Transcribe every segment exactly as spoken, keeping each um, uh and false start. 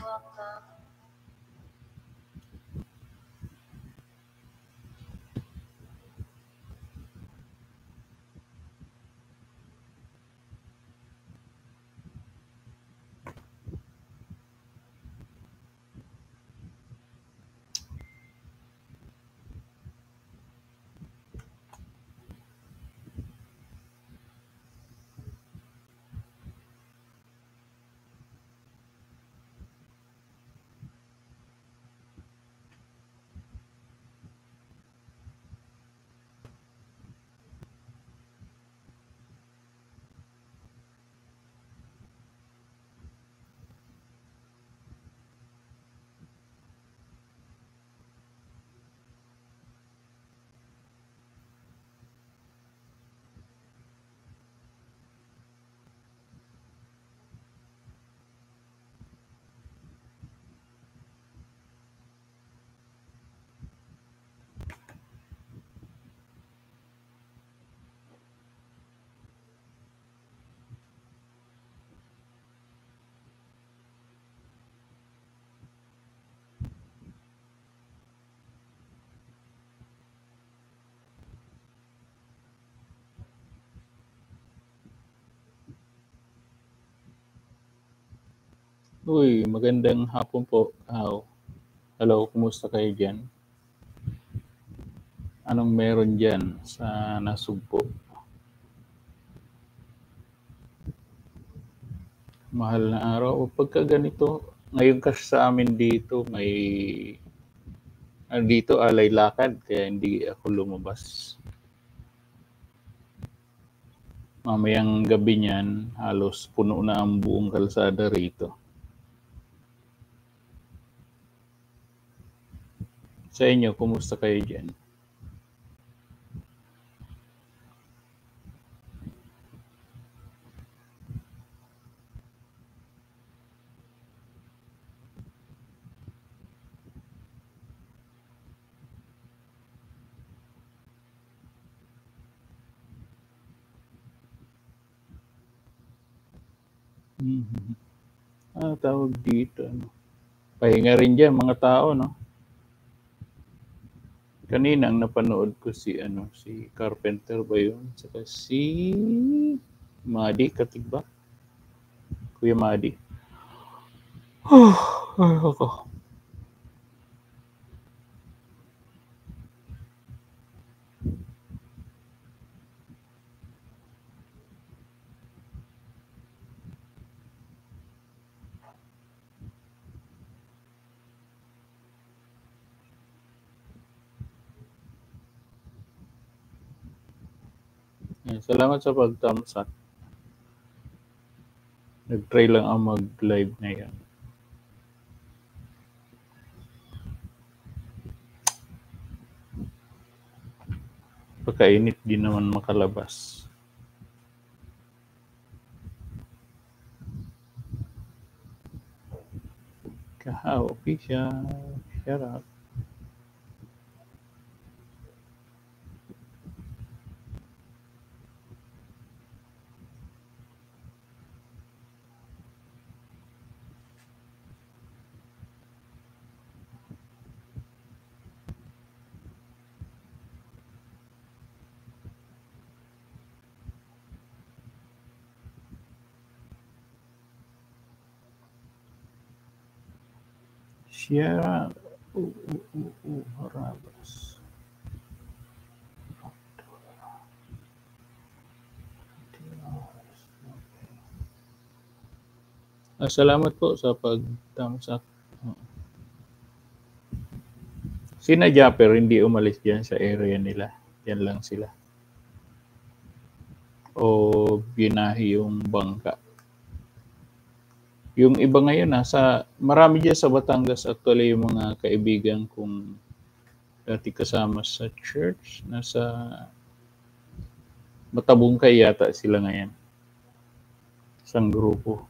Uy, magandang hapon po. How? Hello, kumusta kayo dyan? Anong meron dyan sa Nasugpo? Mahal na araw. O pagka ganito, ngayon kasi sa amin dito, may ah, dito alay lakad kaya hindi ako lumabas. Mamayang gabi niyan, halos puno na ang buong kalsada rito. Sa inyo, kumusta kayo dyan? Mhm. Ah, tawag dito, ano? Pahinga rin dyan, mga tao, no? Kanina ang napanood ko si ano si Carpenter ba yun? Saka si Madi Katigba. Kuya Madi. Ay, ako. Yan, salamat sa pag-thumbs up. Nag-try lang ang mag-live ngayon. Pagkainit din naman makalabas. Kahaw, official. Shut up. Shut up. Uh, uh, uh, uh, harabas. Ah, salamat po sa pag-thumbs up. Sinadya pero hindi umalis dyan sa area nila. Yan lang sila. O binahi yung bangka. Yung iba ngayon nasa marami diyan sa Batangas actually yung mga kaibigan kong dati kasama sa church, nasa Matabungkay yata sila ngayon. Isang grupo.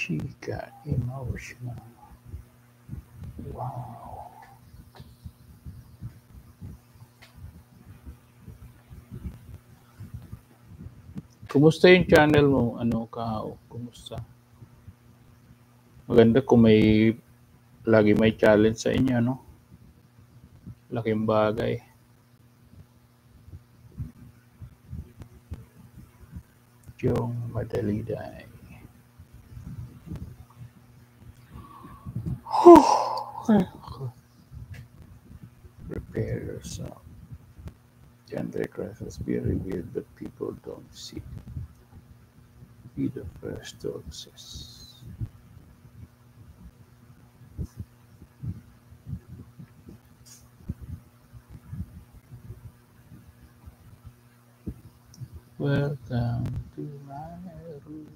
She got emotional. Wow. Kumusta yung channel mo? Ano ka? Kumusta? Maganda kung may lagi may challenge sa inyo, no? Laking bagay. Yung madaliday. Okay. Prepare yourself. The Antichrist has been revealed, but people don't see. Be the first to access. Welcome to my room.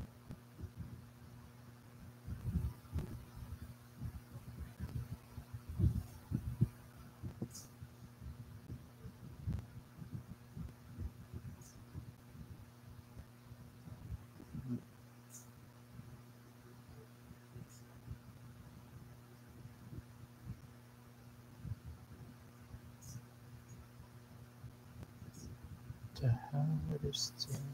The hardest thing.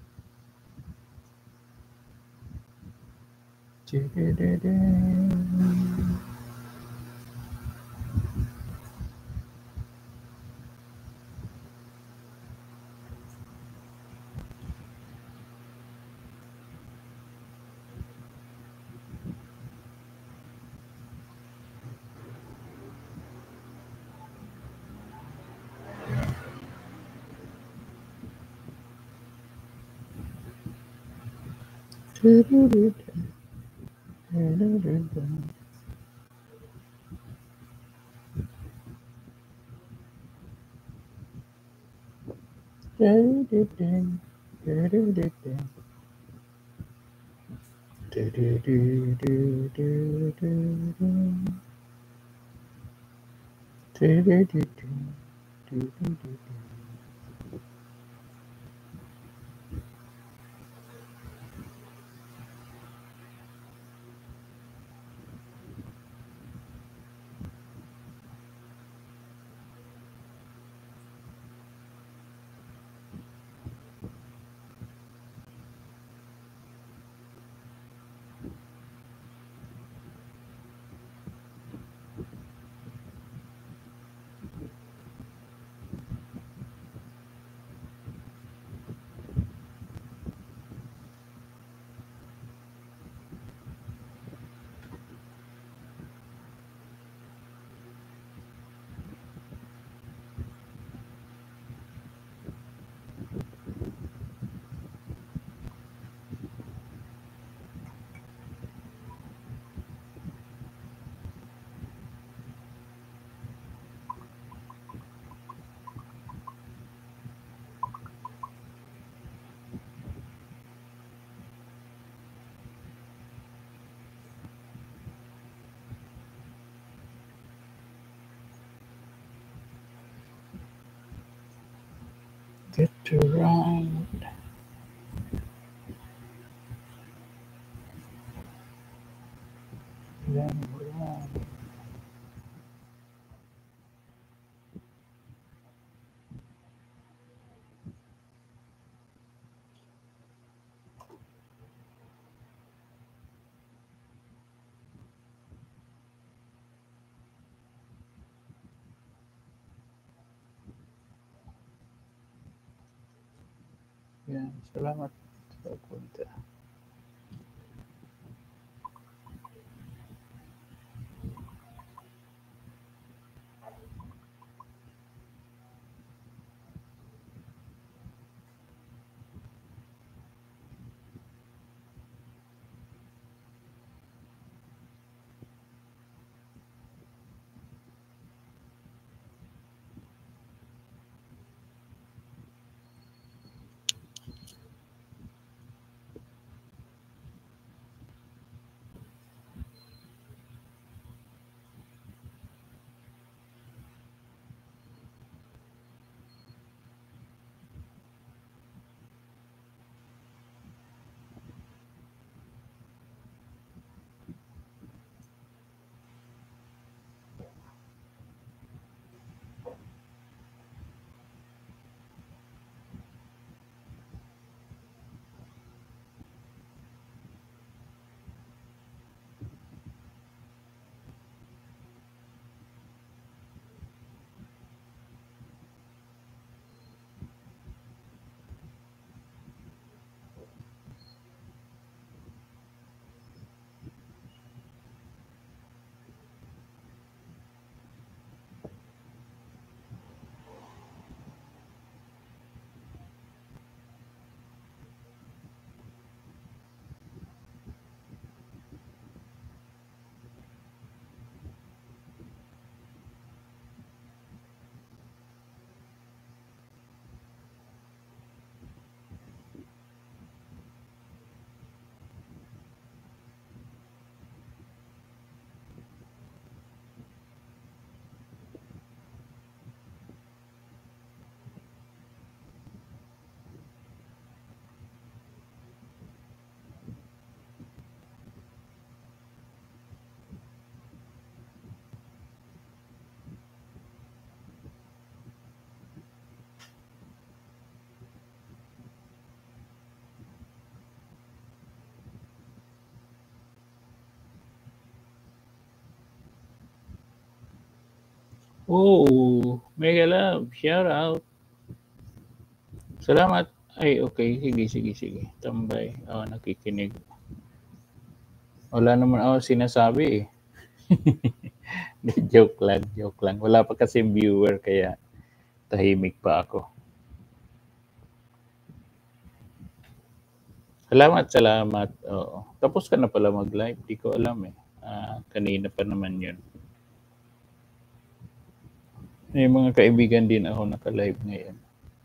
Get around. Then around. Yan, salamat sa pagpunta. Oo, mega love, shout out. Salamat. Ay, okay. Sige, sige, sige. Tambay. Oh, nakikinig. Wala naman ako sinasabi eh. Joke lang, joke lang. Wala pa kasi viewer kaya tahimik pa ako. Salamat, salamat. Oo. Tapos ka na pala mag-live. Di ko alam eh. Ah, kanina pa naman yun. May mga kaibigan din ako naka-live ngayon.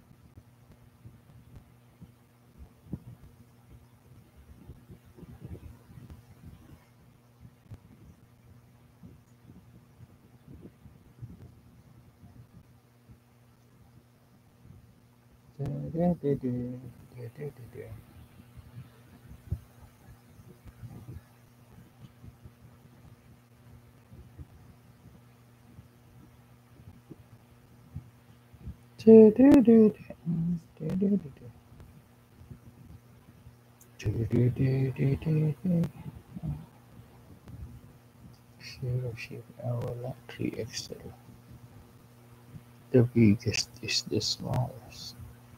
Zero shape, wala. three X L. The biggest is the smallest.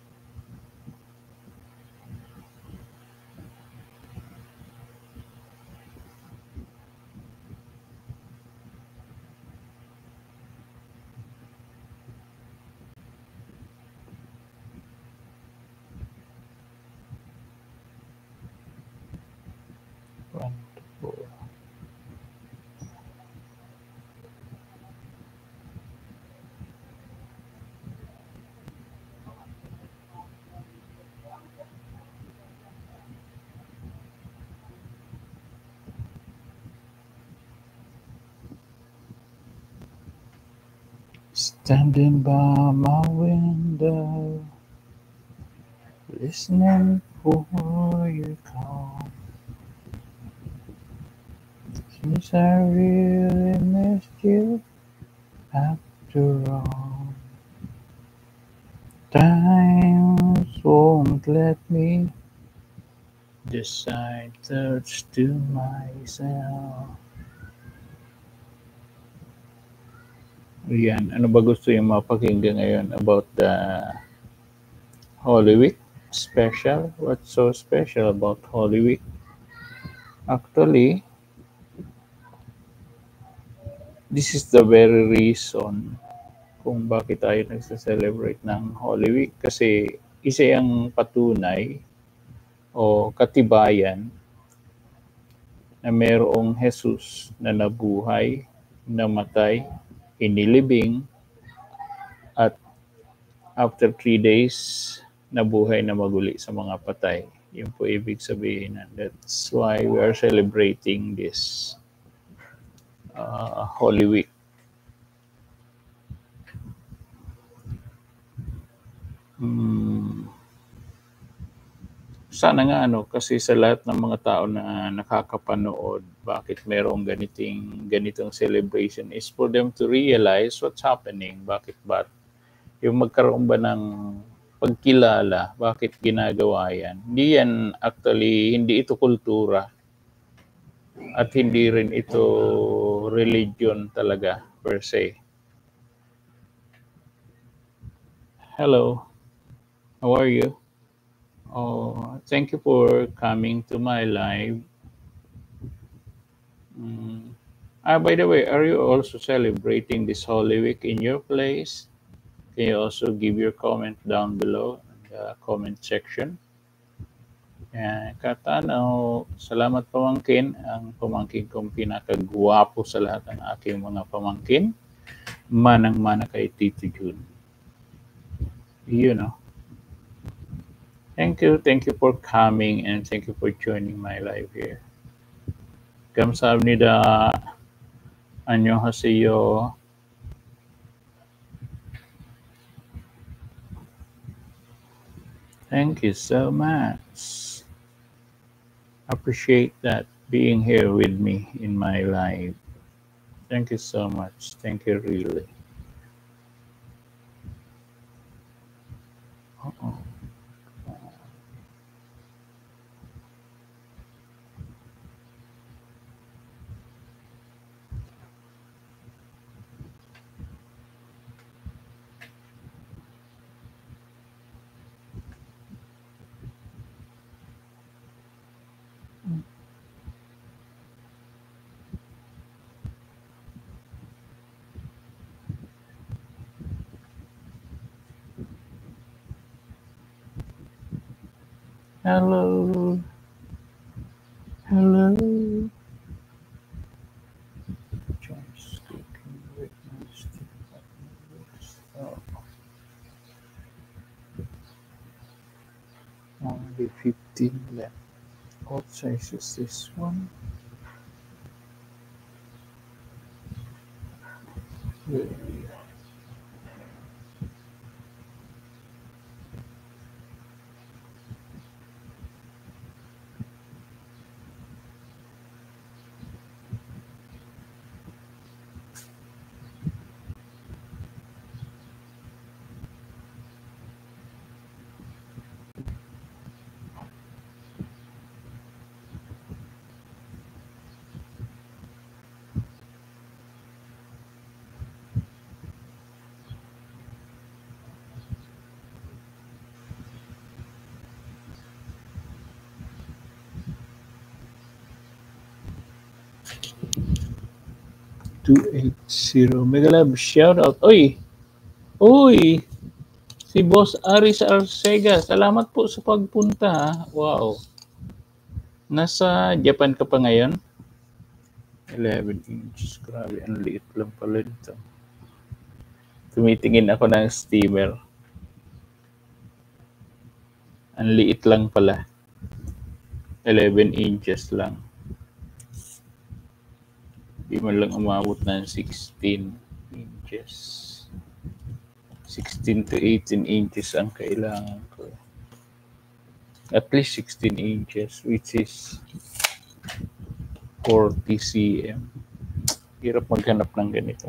One, two, four. Standing by my window, listening for you call. Since I really missed you after all. Time won't let me decide thoughts to myself. Yan, ano ba gusto yung mapakinggan ngayon about the Holy Week special? What's so special about Holy Week? Actually, this is the very reason kung bakit tayo nagse-celebrate ng Holy Week. Kasi isa yung patunay o katibayan na mayroong Jesus na nabuhay, namatay, inilibing, at after three days, nabuhay na maguli sa mga patay. Yun po ibig sabihin. And that's why we are celebrating this uh, Holy Week. Hmm. Sana nga ano, kasi sa lahat ng mga tao na nakakapanood, bakit merong ganiting, ganitong celebration is for them to realize what's happening. Bakit ba? Yung magkaroon ba ng pagkilala, bakit ginagawa yan? Hindi yan actually, hindi ito kultura. At hindi rin ito religion talaga per se. Hello, how are you? Oh, thank you for coming to my live. Mm. Ah, by the way, are you also celebrating this Holy Week in your place? Can you also give your comment down below in the comment section? Yan, Katanaw, salamat pamangkin. Ang pamangkin kong pinakagwapo sa lahat ng aking mga pamangkin. Manang-mana kay Tito Jun. You know. Thank you, thank you for coming and thank you for joining my live here. 감사합니다. 안녕하세요. Thank you so much. Appreciate that being here with me in my life. Thank you so much. Thank you really. Uh-oh. Hello. Hello. Just clicking with my stick button. Oh, only fifteen left. What size is this one? Where two eighty. Megalab, shout out. Oy! Uy! Si Boss Aris Arcega. Salamat po sa pagpunta. Ha? Wow. Nasa Japan ka pa ngayon? eleven inches. Grabe, ang liit lang pala dito. Tumitingin ako ng steamer. Ang liit lang pala. eleven inches lang. Di man lang umabot ng sixteen inches. sixteen to eighteen inches ang kailangan ko. At least sixteen inches, which is forty centimeters. Hirap maghanap ng ganito.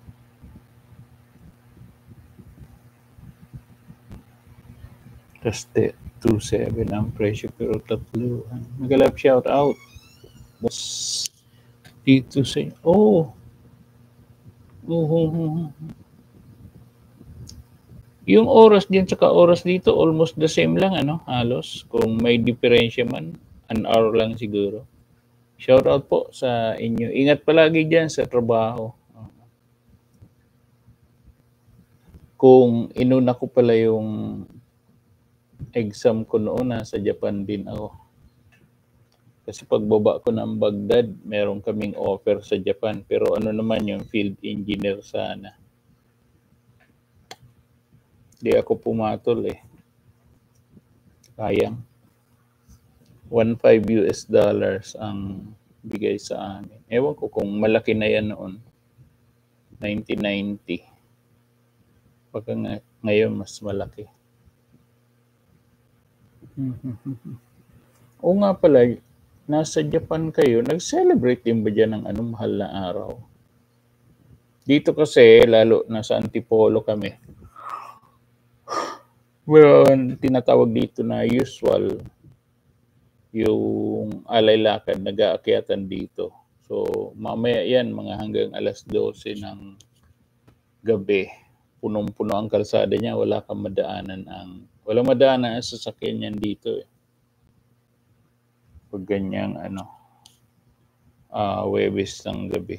Tapos two point seven ang presyo pero tatlo. Magalap shout out. Boss dito sa... Oh! Oh, oh, oh. Yung oras diyan tsaka oras dito almost the same lang ano, halos. Kung may diferensya man, an hour lang siguro. Shout out po sa inyo. Ingat palagi diyan sa trabaho. Kung inuna ko pala yung exam ko noon, nasa Japan din ako. Kasi pagbaba ko ng Baghdad, meron kaming offer sa Japan. Pero ano naman yung field engineer sana. Di ako pumatol eh. Sayang. one point five U S dollars ang bigay sa amin. Ewan ko kung malaki na yan noon. nineteen ninety. Pagka nga, ngayon mas malaki. O nga pala, nasa Japan kayo, nag-celebrate din ba dyan ng anong mahal na araw? Dito kasi, lalo nasa Antipolo kami. Well, tinatawag dito na usual, yung alay lakad, nag-aakyatan dito. So, mamaya yan, mga hanggang alas dose ng gabi, punong-puno ang kalsada niya, wala kang madaanan ang, walang madaanan ang sasakyan niyan dito eh. Pag ganyang ano, uh, Webes ng gabi.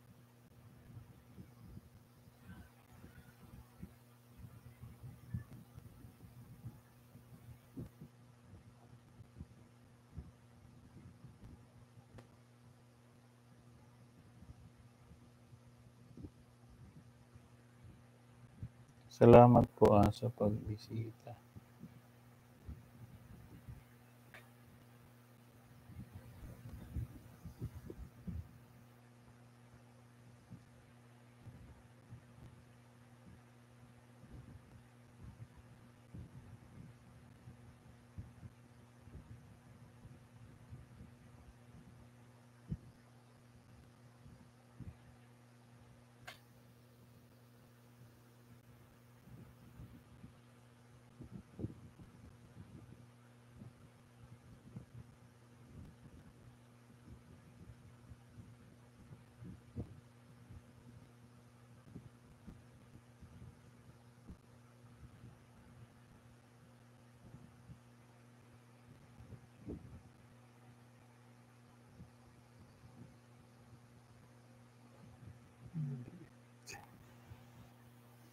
Salamat po ah, sa pagbisita.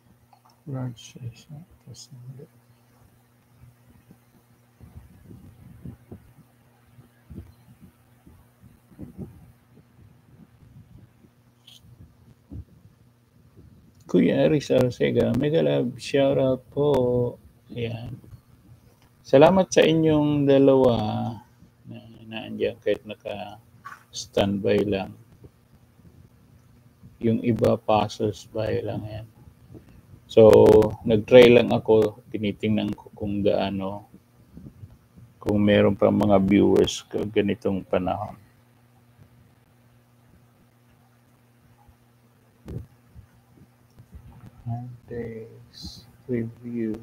Large size. Kuya Rizal Sega, mega love, shoutout po. Ayan. Salamat sa inyong dalawa na naandiyan kahit naka-standby lang. Yung iba passers-by lang yan. So, nag-try lang ako, tinitingnan ko kung gaano, kung meron pa mga viewers ka ganitong panahon. Thanks. Review.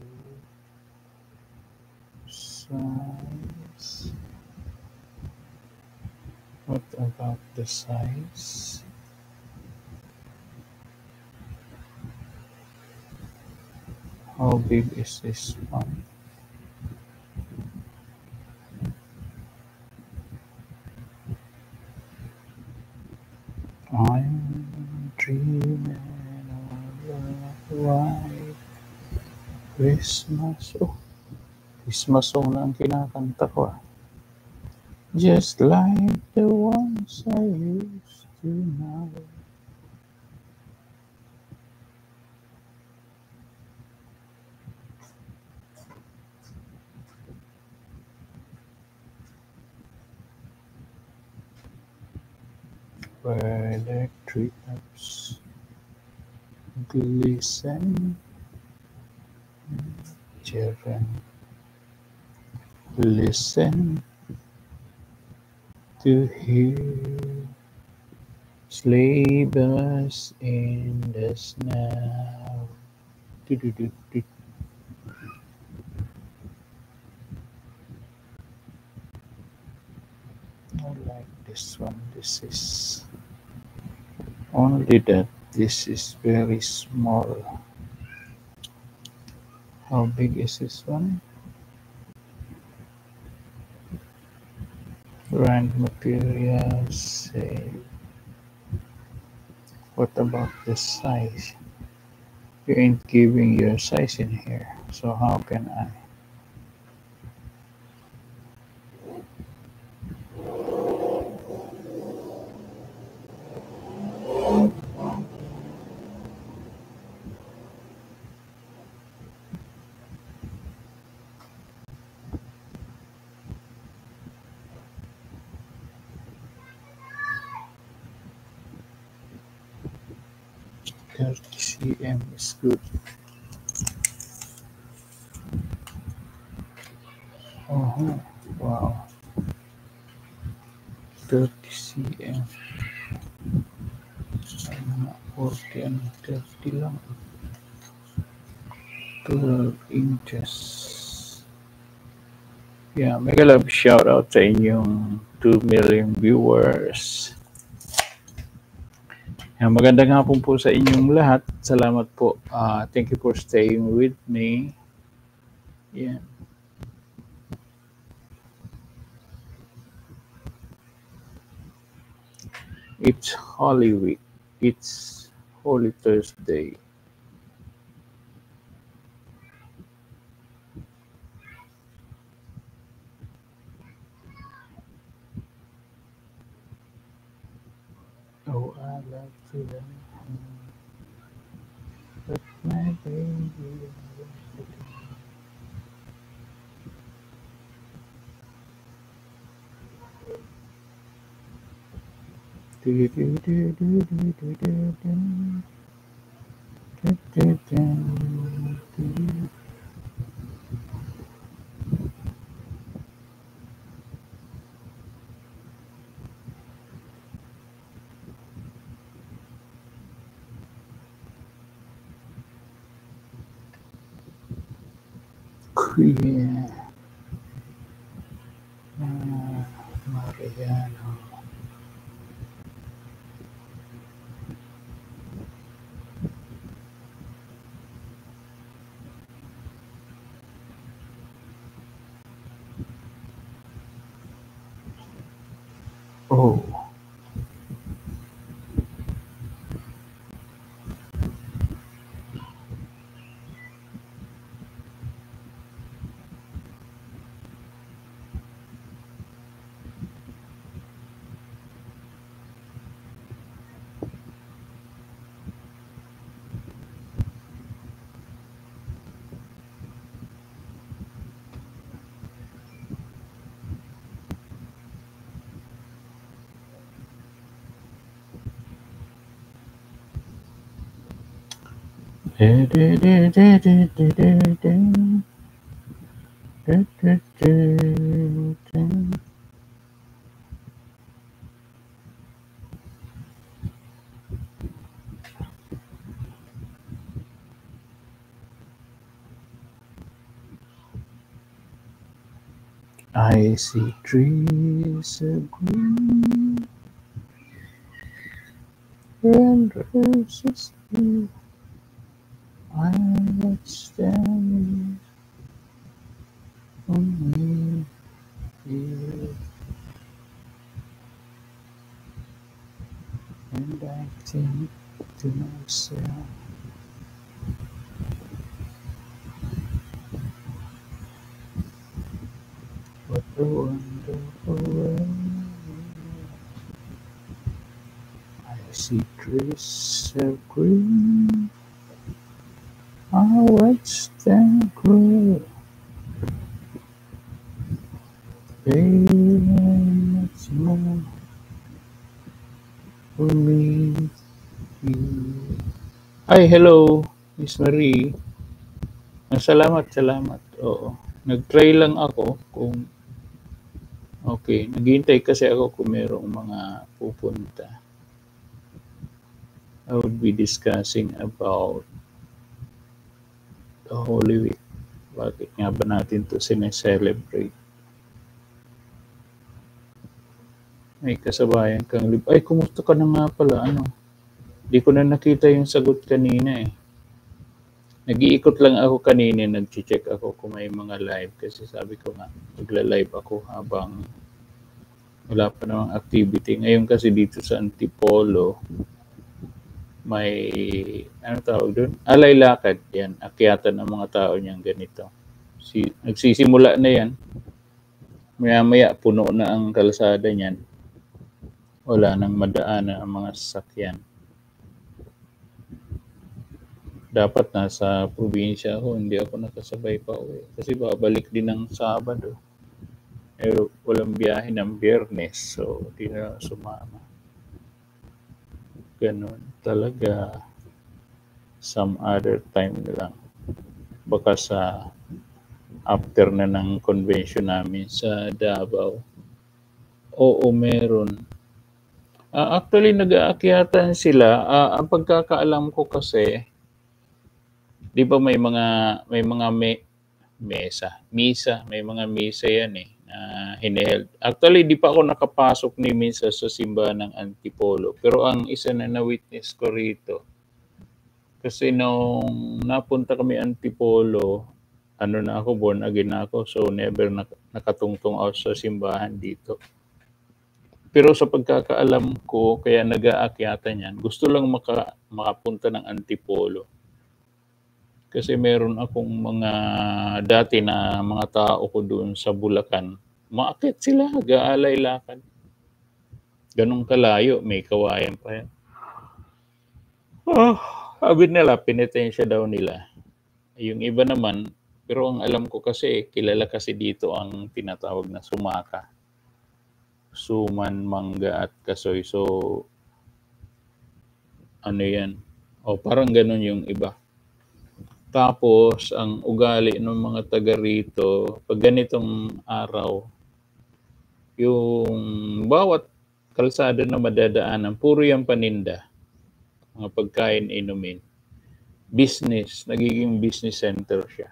Size. What about the size? How big is this one? I'm dreaming of a white Christmas. Oh, Christmas song na ang kinakanta ko. Ah. Just like the ones I used to know. Where the treetops glisten, children listen to hear sleigh bells in the snow. Do-do-do-do. I like this one. This is only that this is very small. How big is this one? Brand materials. Say, what about the size? You ain't giving your size in here, so how can I? thirty centimeters is good. Oh, wow. thirty centimeters. Mga forty and thirty lang. twelve inches. Yeah, mega love shout out sa inyong two million viewers. Yeah, magandang hapon po sa inyong lahat. Salamat po. Uh, thank you for staying with me. Yeah. It's Holy Week. It's Holy Thursday. Oh, I love to love but my baby. Do do do do do do do do do do do. Kuya uh, Mariano. Oh. I see trees of green and roses blue. I watch them only you, and I think to myself, what a wonderful world. I see trees of green, I watch them grow. Baby, much more for me, you. Ay, hello, Miss Marie. Ah, Salamat, salamat. Oo. Nag-try lang ako kung okay. Naghihintay kasi ako kung merong mga pupunta. I would be discussing about the Holy Week. Bakit nga ba natin to sineselebrate? May kasabayan kang lib... Ay, kumusta ka na nga pala? Ano? Di ko na nakita yung sagot kanina eh. Nag-iikot lang ako kanina, nag-check ako kung may mga live kasi sabi ko nga, magla-live ako habang wala pa namang activity. Ngayon kasi dito sa Antipolo, may, ano tawag doon? Alay lakad yan, akyatan ng mga tao niyang ganito. Si, nagsisimula na yan. Maya-maya, puno na ang kalsada niyan. Wala nang madaanan ang mga sasakyan. Dapat nasa probinsya ako, hindi ako nakasabay pa uwi. Kasi babalik din ng Sabado. Eh, walang biyahe ng Biyernes, so di na sumama. Ganun talaga. Some other time na lang. Baka sa after na ng convention namin sa Davao. Oo, meron. Uh, actually, nag-aakyatan sila. Uh, ang pagkakaalam ko kasi, di ba may mga may mga me, mesa, misa, may mga misa yan eh, na uh, hineheld. Actually, di pa ako nakapasok ni minsan sa simbahan ng Antipolo. Pero ang isa na na-witness ko rito, kasi nung napunta kami Antipolo, ano na ako, born again na ako, so never nak- nakatungtong ako sa simbahan dito. Pero sa pagkakaalam ko, kaya nag-aakyatan yan, gusto lang maka, makapunta ng Antipolo. Kasi meron akong mga dati na mga tao ko doon sa Bulacan. Maakyat sila, gaalay lakad. Ganong kalayo, may kawayan pa yan. Oh, sabi nila, pinitensya daw nila. Yung iba naman, pero ang alam ko kasi, kilala kasi dito ang tinatawag na sumaka. Suman, mangga at kasoy. So, ano yan? O, parang ganun yung iba. Tapos, ang ugali ng mga taga rito, pag ganitong araw, yung bawat kalsada na madadaanan, puro yung paninda. Mga pagkain, inumin. Business, nagiging business center siya.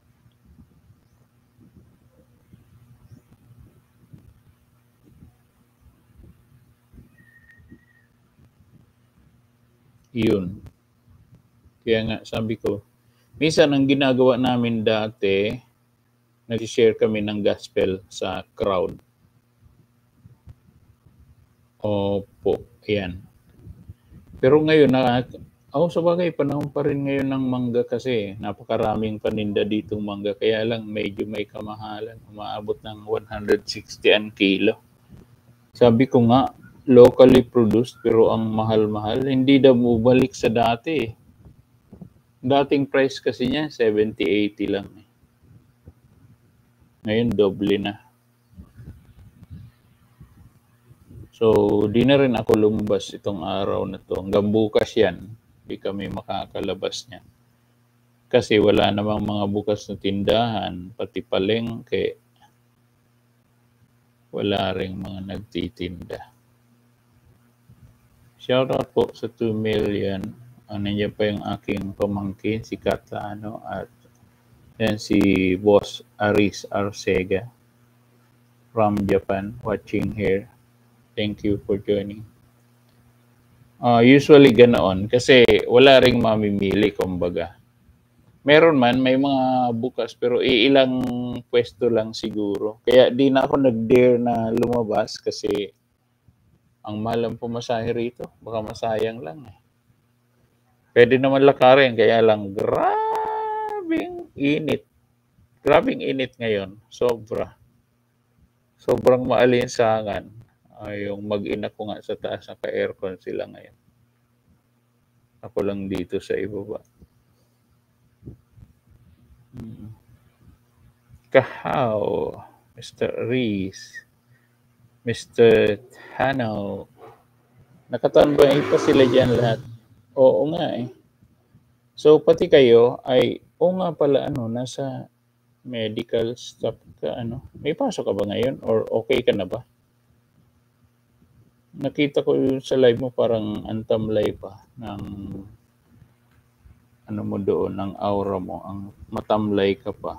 Yun. Kaya nga, sabi ko, minsan ang ginagawa namin dati, nag-share kami ng gospel sa crowd. Opo, ayan. Pero ngayon, na, oh, sabagay, panahon pa rin ngayon ng mangga kasi napakaraming paninda ditong mangga. Kaya lang, medyo may kamahalan. Umaabot ng one hundred sixty ang kilo. Sabi ko nga, locally produced pero ang mahal-mahal. Hindi daw bumalik sa dati. Dating price kasi niya, seventy eighty lang. Ngayon, doble na. So, di na rin ako lumabas itong araw na to. Hanggang bukas yan, di kami makakalabas niya. Kasi wala namang mga bukas na tindahan, pati palengke. Wala ring mga nagtitinda. Shoutout po sa two million. Ah, nandiyan pa yung aking pamangkin, si Katano, at yan si Boss Aris Arcega from Japan, watching here. Thank you for joining. Uh, usually ganoon kasi wala ring mamimili, kumbaga. Meron man, may mga bukas, pero iilang pwesto lang siguro. Kaya di na ako nag-dare na lumabas kasi ang mahal ang pumasahe rito. Baka masayang lang eh. Pwede naman lakarin, kaya lang grabing init. Grabing init ngayon. Sobra. Sobrang maalinsangan. Ay, yung mag-ina ko nga sa taas, naka-aircon sila ngayon. Ako lang dito sa ibaba. Hmm. Kahaw, Mister Reese, Mister Hano. Nakatambay pa sila dyan lahat. Oo nga eh. So, pati kayo ay, oo nga pala, ano, nasa medical stuff ka, ano. May pasok ka ba ngayon or okay ka na ba? Nakita ko yun sa live mo, parang antamlay pa ng ano mo doon, ng aura mo, ang matamlay ka pa.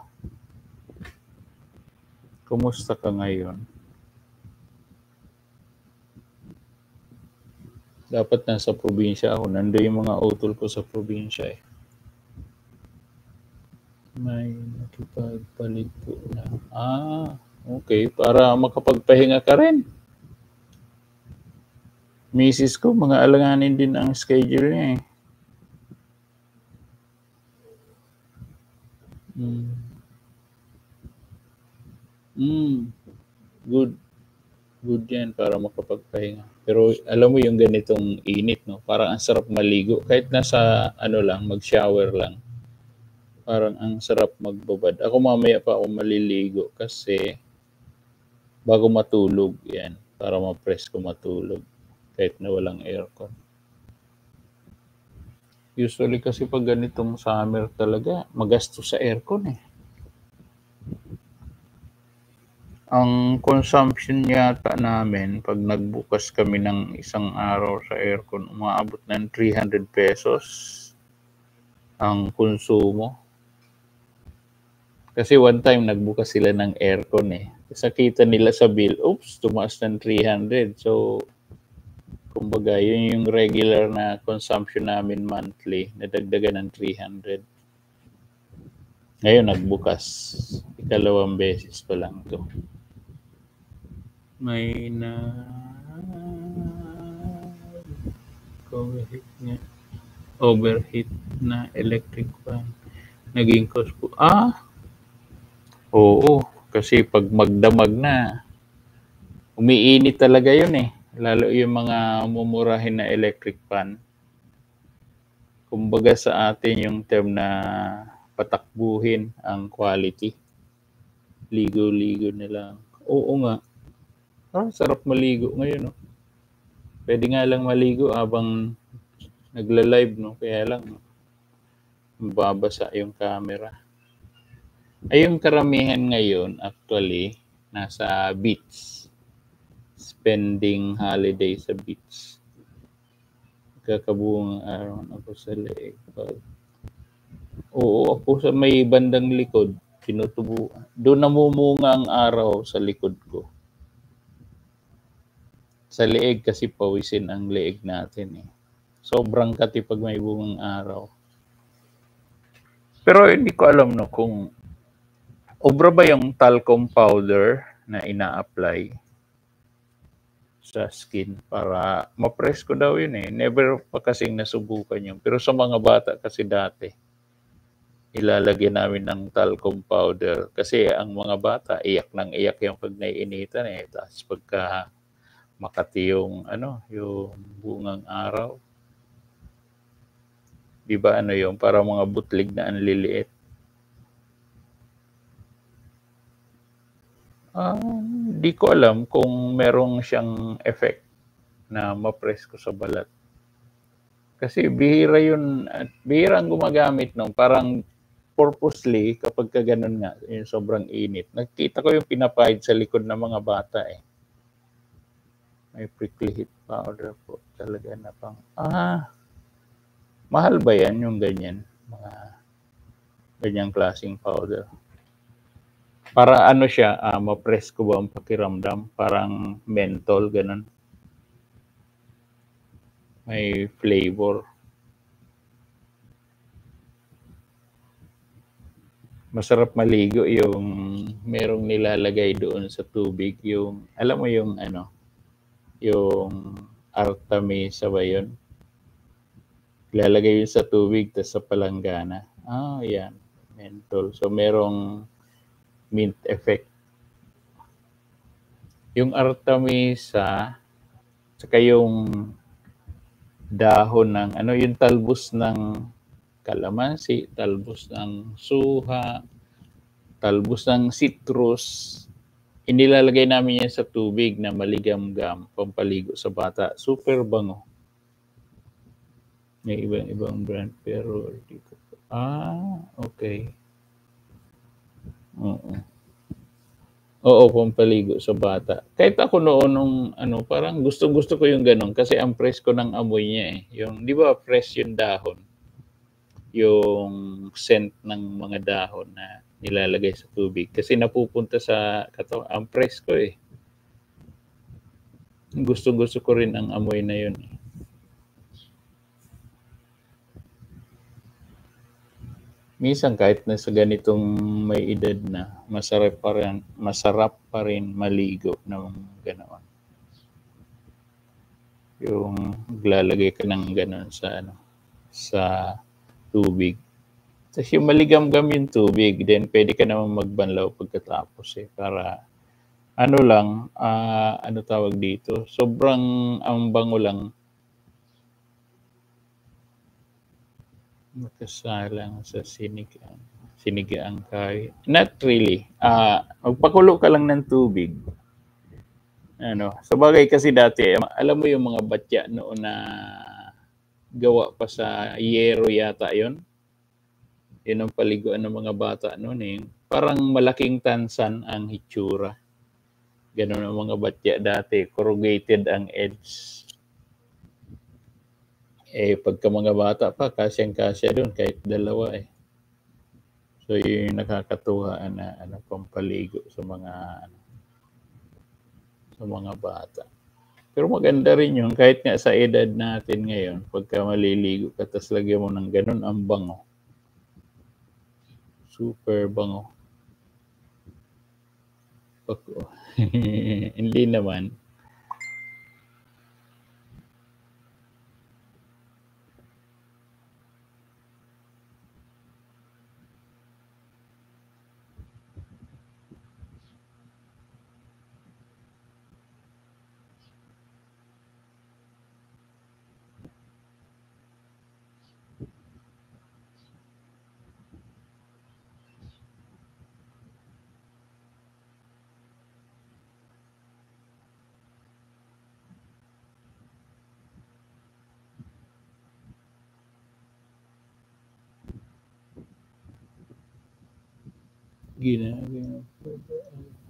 Kumusta ka ngayon? Dapat nasa probinsya ako. Nandun yung mga utol ko sa probinsya eh. May nakipagpalit po na. Ah, okay. Para makapagpahinga ka rin. Misis ko, mga alanganin din ang schedule niya eh. Mm. Mm. Good. Good yan para makapagpahinga. Pero alam mo yung ganitong init, no? Parang ang sarap maligo. Kahit nasa ano lang, mag-shower lang. Parang ang sarap magbabad. Ako mamaya pa ako maliligo kasi bago matulog yan. Para ma-press ko matulog. Kahit na walang aircon. Usually kasi pag ganitong summer talaga, magasto sa aircon eh. Ang consumption yata namin, pag nagbukas kami ng isang araw sa aircon, umaabot ng three hundred pesos ang konsumo. Kasi one time nagbukas sila ng aircon eh. Sa kita nila sa bill, oops, tumaas ng three hundred. So, kumbaga, yun yung regular na consumption namin monthly, nadagdagan ng three hundred. Ngayon, nagbukas. Ikalawang beses pa lang to. May na overheat nga. Overheat na electric fan. Naging cause po. Ah! Oo. Kasi pag magdamag na, umiinit talaga yun eh. Lalo yung mga mumurahin na electric fan. Kumbaga sa atin yung term na patakbuhin ang quality. Ligo-ligo na lang. Oo nga. Ah, sarap maligo ngayon, no? Pwede nga lang maligo habang nagla-live, no? Kaya lang, mababasa yung camera. Ay, yung karamihan ngayon, actually, nasa beach. Spending holiday sa beach. Kakabuong araw ako sa leeg. Oo, ako sa may bandang likod, tinutubo. Doon namumunga ang araw sa likod ko. Sa leeg kasi pawisin ang leeg natin eh. Sobrang kati pag may bungang araw. Pero hindi ko alam no kung obra ba yung talcum powder na ina-apply sa skin para ma-press ko daw yun eh. Never pa kasing nasubukan yun. Pero sa mga bata kasi dati, ilalagyan namin ng talcum powder. Kasi ang mga bata, iyak ng iyak yung pag naiinitan eh. Tapos pagka makati yung, ano, yung bungang araw. Di ba ano yung para mga butlig na ang liliit. Ah, di ko alam kung merong siyang effect na ma-press ko sa balat. Kasi bihira yun, at bihira ang gumagamit nung parang purposely kapag ka ganun nga, yung sobrang init, nakikita ko yung pinapahid sa likod ng mga bata eh. May prickly heat powder po talaga na pang, ah, mahal ba yan yung ganyan? Mga ganyang klaseng powder. Para ano siya, uh, ma-press ko ba ang pakiramdam? Parang menthol, ganun. May flavor. Masarap maligo yung merong nilalagay doon sa tubig, yung alam mo yung ano, yung Artemisa ba yun? Ilalagay yun sa tubig tas sa palanggana. Ah, yan, menthol. So merong mint effect. Yung Artemisa saka yung dahon ng ano, yung talbos ng kalamansi, talbos ng suha, talbos ng citrus, inilalagay namin yan sa tubig na maligamgam, pampaligo sa bata. Super bango. May ibang-ibang brand pero di ko. Ah, okay. Oo. Oo, pampaligo sa bata. Kahit ako noon nung ano, parang gusto-gusto ko yung ganun kasi ang presko ng amoy niya eh. Yung, di ba fresh yung dahon? Yung scent ng mga dahon na nilalagay sa tubig kasi napupunta sa katawan, ang presko eh. Gusto-gusto ko rin ang amoy na yun eh. Minsan kahit na sa ganitong may edad na, masarap pa rin, masarap pa rin maligo ng ganoon. Yung lalagay ka ng ganoon sa ano, sa tubig. Tapos yung maligam-gam yung tubig, then pwede ka naman magbanlaw pagkatapos eh, para ano lang, uh, ano tawag dito, sobrang ang bango lang. Makasalang sa sinigang. Sinigang kay. Not really. Uh, magpakulo ka lang ng tubig. Ano, sa bagay kasi dati, alam mo yung mga batya noon na gawa pa sa yero yata yon. Yun ang paliguan ng mga bata noon eh. Parang malaking tansan ang hitsura. Ganun ang mga batya dati. Corrugated ang edge. Eh, pagka mga bata pa, kasyang-kasya doon kahit dalawa eh. So, yun yung nakakatuwa na ano, pampaligo sa mga ano, sa mga bata. Pero maganda rin yun, kahit nga sa edad natin ngayon, pagka maliligo ka, tas lagyan mo ng ganun, ang bango. Super bango. Hindi naman. Ginagawa ko ba?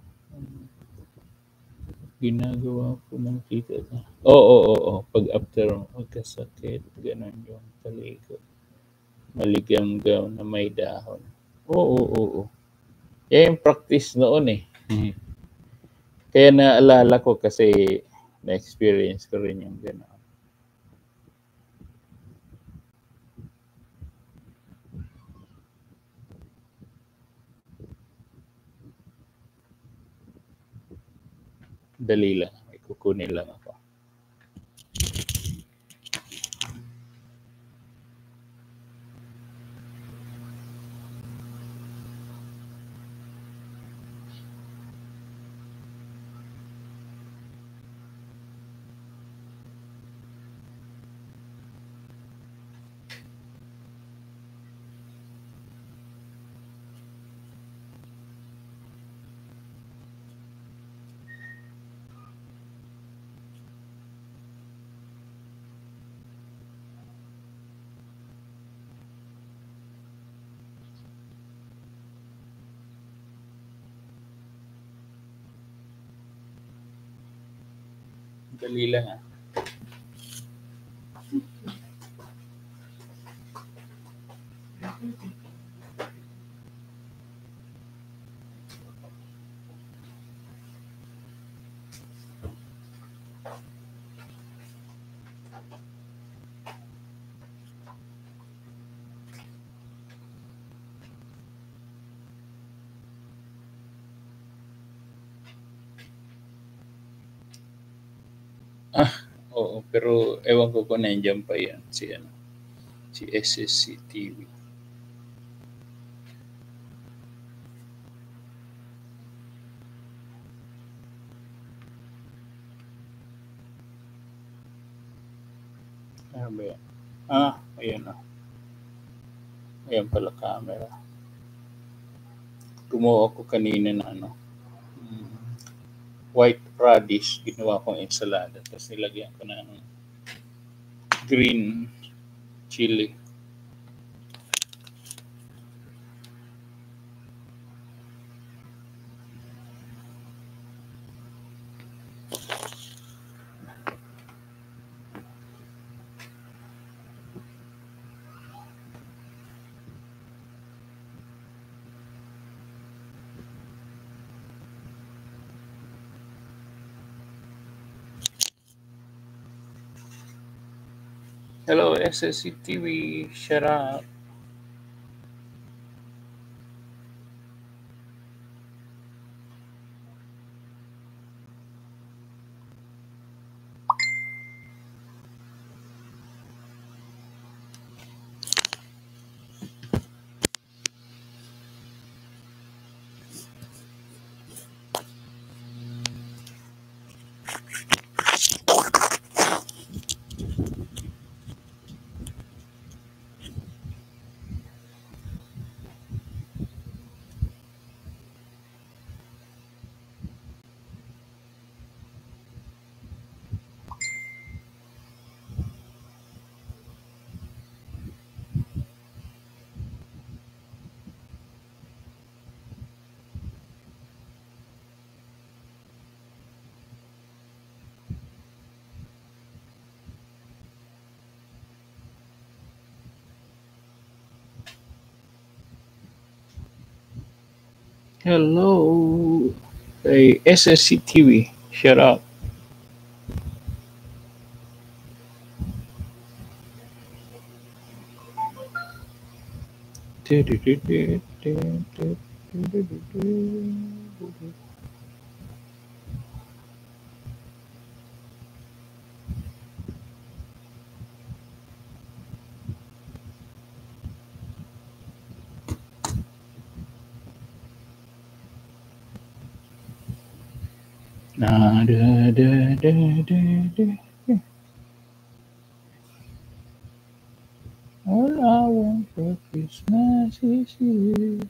Ginagawa ko ng tita na. Oo, oo, oo. Pag after magkasakit, ganun yung paligo. Maligam-gam na may dahon. Oo, oo, oo. Yan yung practice noon eh. Kaya naalala ko kasi na-experience ko rin yung gano'n. Dali lang. May kukunin lang ako. Dali lang ah. Ah, oo, pero ewan ko kung nandiyan pa yan si ano, si S S C T V. Ano ba yan? Ah, ayan na. Ayan pala camera. Gumawa ako kanina na ano, mm, white radish, ginawa kong ensalada. Tapos nilagyan ko ng green chili. Hello, S S C T V. Shut up. Hello. Hey, S S C T V. Shut up. Na, da, da, da, da, da. All I want for Christmas is you.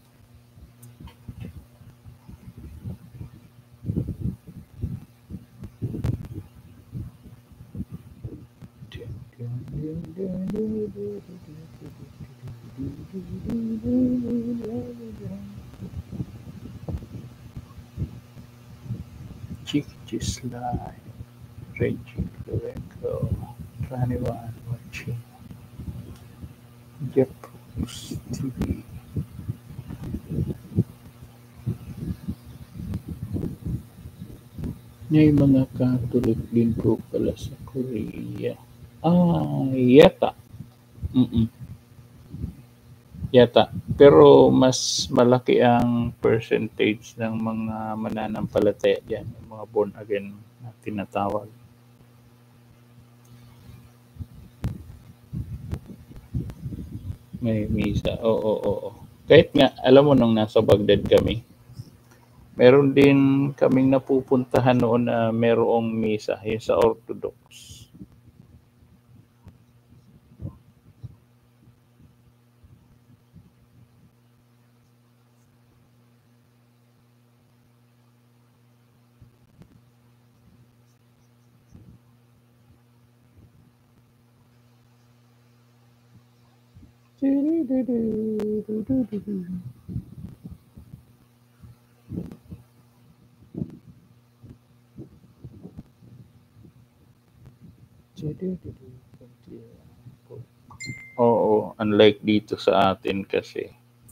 Chicky Slide, Reggie Greco, twenty-one watching Jepos T V. May mga Catholic din po pala sa Korea. Ah, yata. Mm. Yata. Pero mas malaki ang percentage ng mga mananampalataya diyan, yung mga born again na tinatawag. May misa. Oo, oo, oo. Kahit nga, alam mo nung nasa Baghdad kami, meron din kaming napupuntahan noon na merong misa, yung sa Orthodox. Oo, unlike dito sa atin kasi.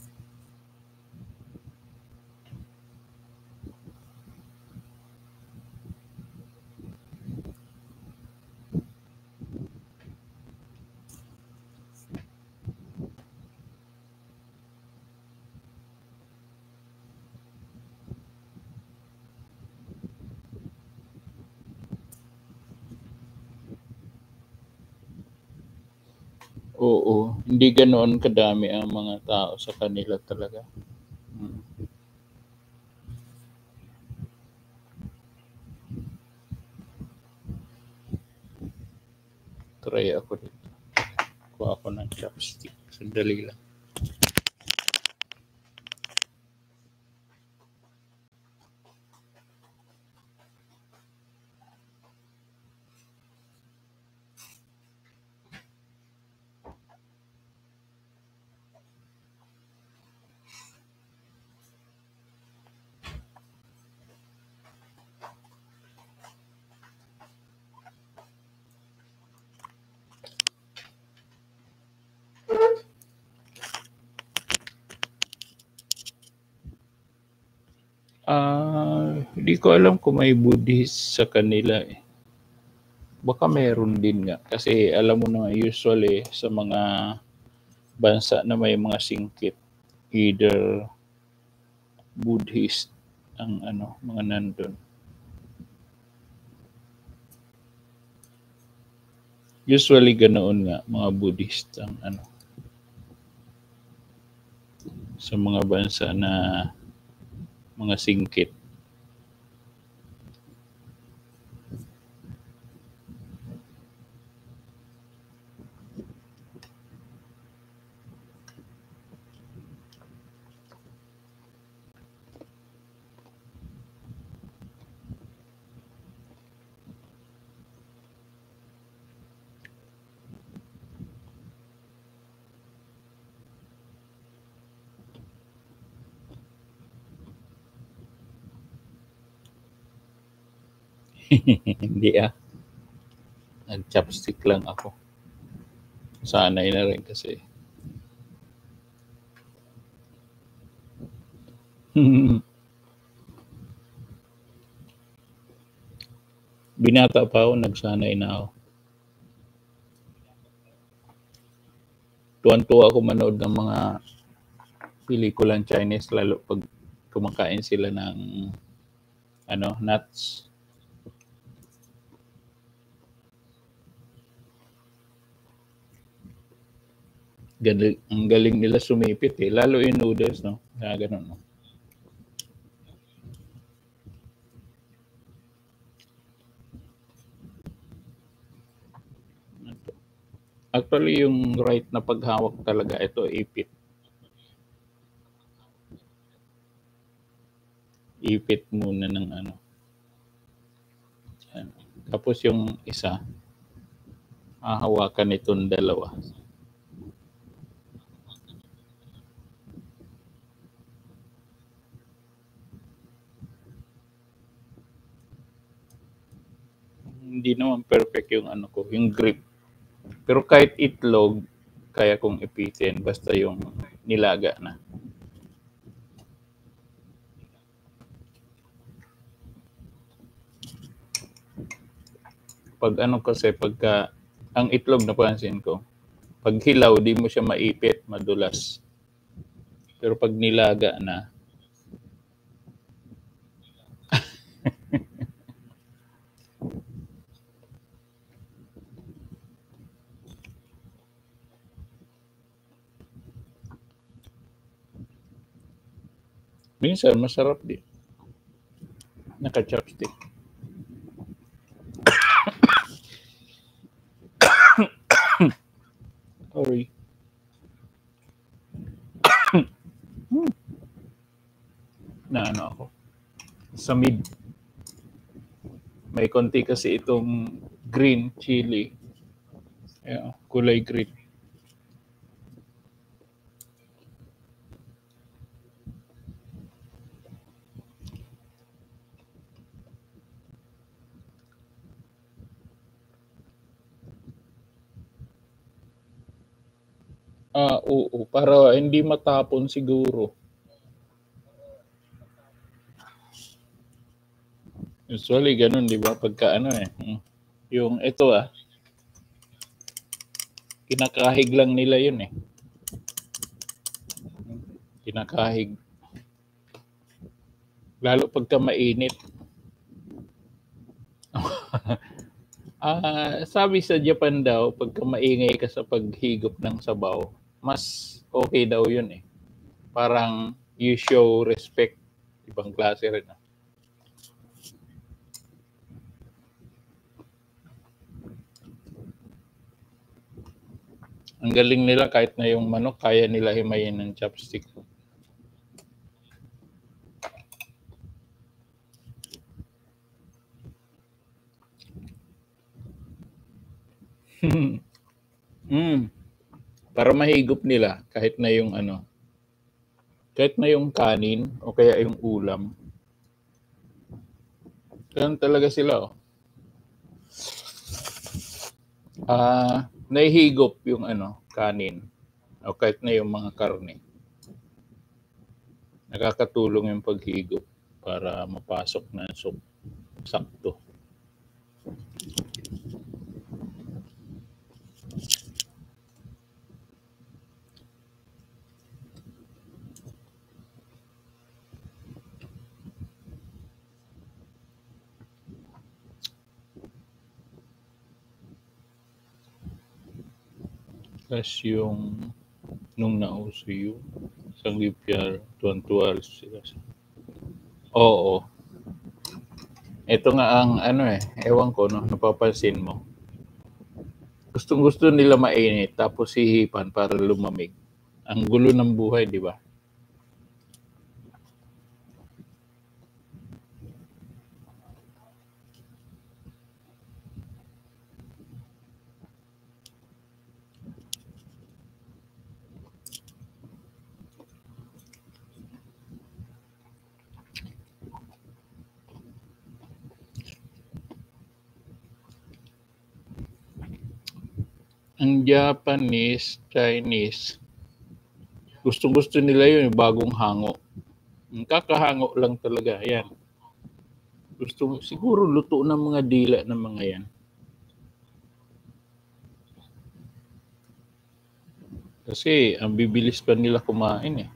Oo, hindi ganoon kadami ang mga tao sa kanila talaga. Mm. Try ako dito. Kuha ako ng chopstick. Sandali lang. Ah, hindi ko alam kung may Buddhist sa kanila eh. Baka meron din nga. Kasi alam mo na usually sa mga bansa na may mga singkit, either Buddhist ang ano, mga nandun. Usually ganoon nga, mga Buddhist ang ano, sa mga bansa na mga singkit. Hindi ah, nag-chopstick lang ako. Sanay na rin kasi. Binata pa ako, nagsanay na ako. Tuwan-tuwa ako manood ng mga pelikulang Chinese lalo pag kumakain sila ng ano, nuts. Galing, ang galing nila sumipit eh. Lalo yung noodles, no? Kaya ganun, no? Actually, yung right na paghawak talaga, ito, ipit. Ipit muna ng ano. Yan. Tapos yung isa, hahawakan itong dalawa. Hindi naman perfect yung ano ko, yung grip. Pero kahit itlog, kaya kong ipitin basta yung nilaga na. Pag ano kasi, pagka, ang itlog na pansin ko, pag hilaw, di mo siya maipit, madulas. Pero pag nilaga na, minsan masarap din. Naka-chopstick. Sorry. Hmm. Na ano ako. Sa mid. May konti kasi itong green chili. Yeah, kulay green. Ah, oo, para hindi matapon siguro. Usually gano'n 'di ba pagka ano, eh, hmm, yung ito, ah, kinakahig lang nila 'yun, eh, kinakahig. Lalo pagka mainit. Ah, sabi sa Japan daw pagka maingay ka sa paghigop ng sabaw, mas okey daw 'yun, eh. Parang you show respect, ibang klase rin, ah. Ang galing nila kahit na yung manok kaya nila himayin ng chopstick. Hmm, para mahigop nila kahit na yung ano, kahit na yung kanin o kaya yung ulam, gano'n talaga sila, oh. Ah, nahihigop yung ano, kanin o kahit na yung mga karne. Nakakatulong yung paghigop para mapasok na so sakto. Tas yung nung nauso yung sanggipyar, tuwan-tuwa sila. Oo. Ito nga ang ano, eh, ewan ko 'no, napapansin mo, gustong-gusto nila mainit tapos hihipan para lumamig. Ang gulo ng buhay, 'di ba? Ang Japanese, Chinese, gustong-gusto nila yun, yung bagong hango. Yung kakahango lang talaga, yan. Gusto siguro luto ng mga dila ng mga yan. Kasi ang bibilis pa nila kumain, eh.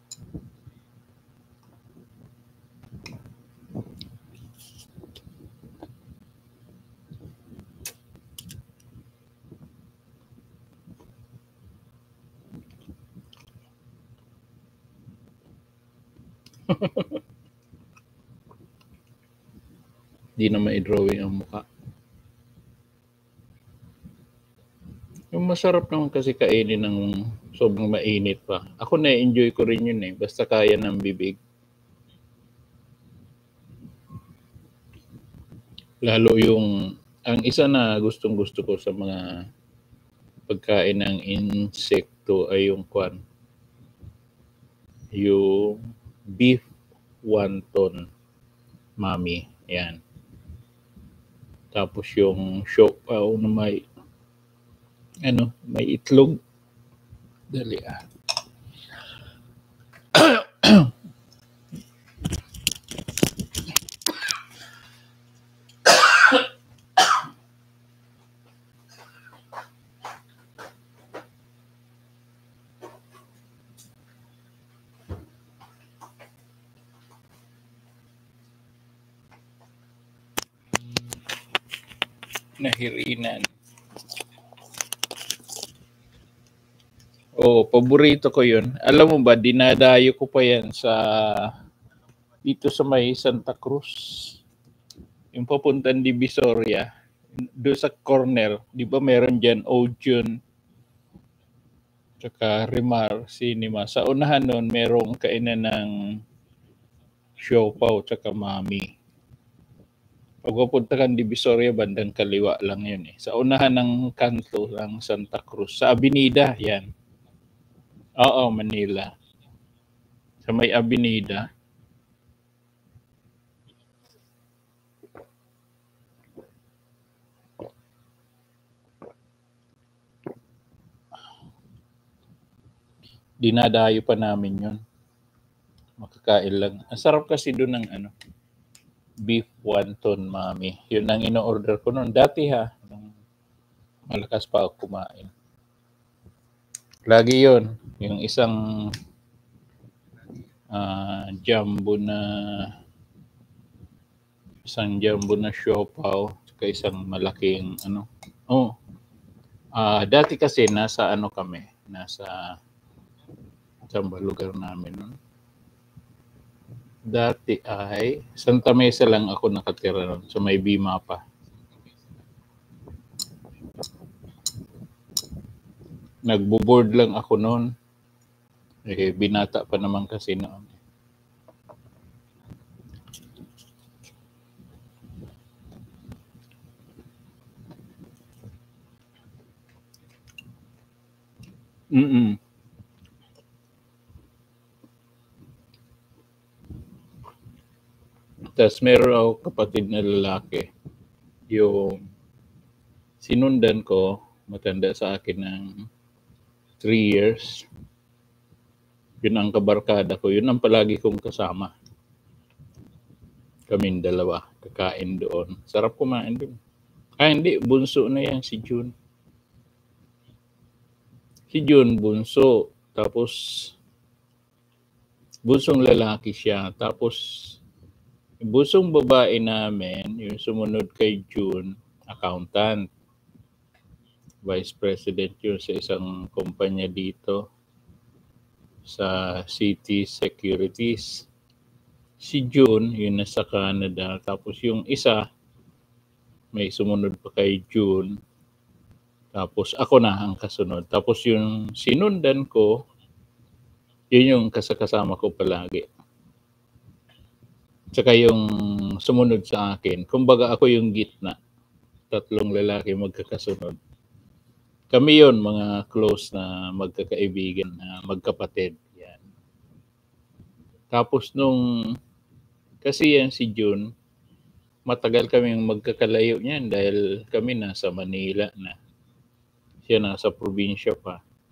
'Di na mai-drawing ang mukha. Yung masarap naman kasi kainin ng sobrang mainit pa. Ako na-enjoy ko rin yun, eh, basta kaya ng bibig. Lalo yung ang isa na gustong-gusto ko sa mga pagkain ng insekto ay yung kwan, yung beef wonton, mami, yan. Tapos yung siopaw na may ano, may itlog. Dali ah. Nahirinan. Oo, paborito ko yun. Alam mo ba, dinadayo ko pa yan sa dito sa may Santa Cruz. Yung papuntang Divisoria, doon sa corner, di ba meron dyan Odeon, tsaka Rimar Cinema. Sa unahan nun, merong kainan ng siopaw tsaka mami. Pag papunta kang Divisoria, bandang kaliwa lang yun eh. Sa unahan ng kanto ng Santa Cruz. Sa Avenida, yan. Oo, Manila. Sa may Avenida. Dinadayo pa namin yun. Makakain lang. Ang sarap kasi doon ng ano, beef wonton, mami. Yun ang ino-order ko noon. Dati ha, nung malakas pa ako kumain. Lagi yun. Yung isang ah, jumbo na isang jumbo na siopaw saka isang malaking ano. Oh, ah dati kasi nasa ano kami, nasa saan ba lugar namin nun? Dati ay Santa Mesa lang ako nakatira nun, sa may Bima pa. Nagbo-board lang ako noon. Eh, binata pa naman kasi noon. Mm. Tapos meron ako kapatid na lalaki. Yung sinundan ko, matanda sa akin ng three years. Yun ang kabarkada ko. Yun ang palagi kong kasama. Kaming dalawa, kakain doon. Sarap kumain doon. Ah, hindi. Bunso na yan, si June. Si June, bunso. Tapos, bunsong lalaki siya. Tapos, bunsong babae namin, yung sumunod kay June, accountant. Vice President yun sa isang kumpanya dito sa City Securities. Si June, yun nasa Canada. Tapos yung isa, may sumunod pa kay June. Tapos ako na ang kasunod. Tapos yung sinundan ko, yun yung kasakasama ko palagi. Tsaka yung sumunod sa akin, kumbaga ako yung gitna. Tatlong lalaki magkakasunod. Kami yon mga close na magkakaibigan, na magkapatid. Yan. Tapos nung, kasi yan si June, matagal kaming magkakalayo niyan dahil kami nasa Manila na. Siya nasa probinsya pa.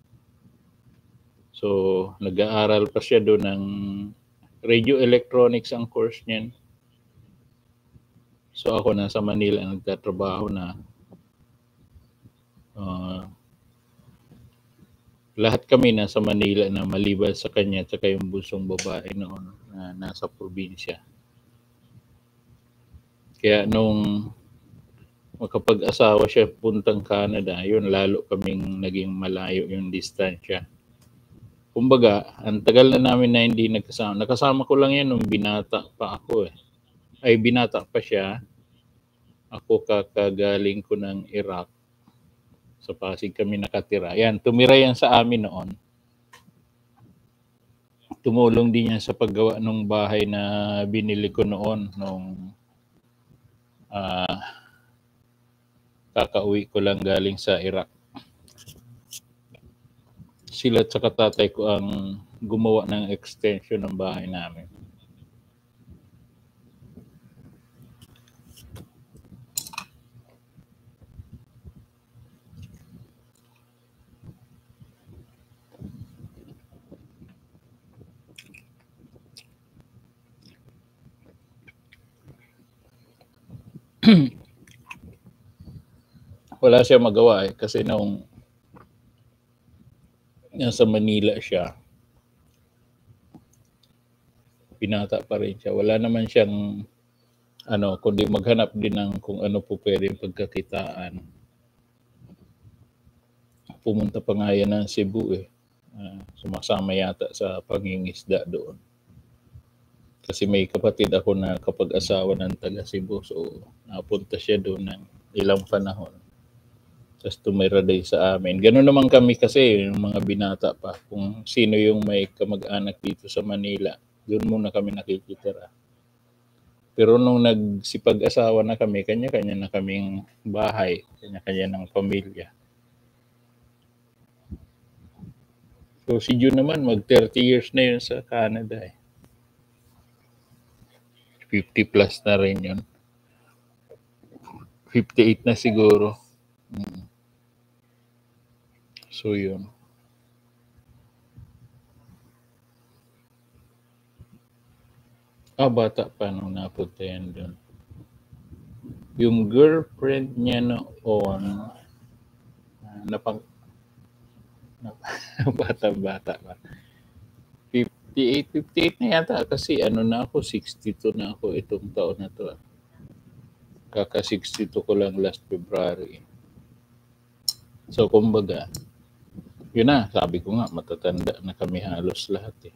So, nag-aaral pa siya doon ng radio electronics ang course niyan. So, ako nasa Manila nagtatrabaho na. Uh, lahat kami nasa Manila na maliban sa kanya at saka yung bunsong babae noon na nasa probinsya. Kaya nung makapag-asawa siya puntang Canada, yun lalo kaming naging malayo yung distansya. Kumbaga, ang tagal na namin na hindi nagkasama. Nakasama ko lang yan nung binata pa ako eh. Ay, binata pa siya. Ako kakagaling ko ng Iraq. Sa Pasig kami nakatira. Yan, tumira yan sa amin noon. Tumulong din yan sa paggawa ng bahay na binili ko noon nung uh, kakauwi ko lang galing sa Iraq. Sila at saka tatay ko ang gumawa ng extension ng bahay namin. Wala siya magawa eh, kasi nung nasa Manila siya, binata pa rin siya. Wala naman siyang ano, kundi maghanap din ng kung ano po pwedeng pagkakitaan. Pumunta pa nga yan ng Cebu eh. Uh, sumasama yata sa pangingisda doon. Kasi may kapatid ako na kapag-asawa ng taga Cebu. So, napunta siya doon ng ilang panahon. Tapos tumira din sa amin. Ganun naman kami kasi, yung mga binata pa. Kung sino yung may kamag-anak dito sa Manila, doon muna kami nakikitira. Pero nung nagsipag-asawa na kami, kanya-kanya na kaming bahay, kanya-kanya ng pamilya. So si June naman, mag thirty years na yun sa Canada eh. fifty plus na rin yun. fifty-eight na siguro. Hmm. So yun. Ah, bata pa nung napunta yan doon. Yung girlfriend niya noon, ah, napang, bata-bata pa. fifty-eight, fifty-eight na yata kasi ano na ako, sixty-two na ako itong taon na to. ah. Kaka sixty-two ko lang last February. So, kumbaga, yun na, sabi ko nga, matatanda na kami halos lahat eh.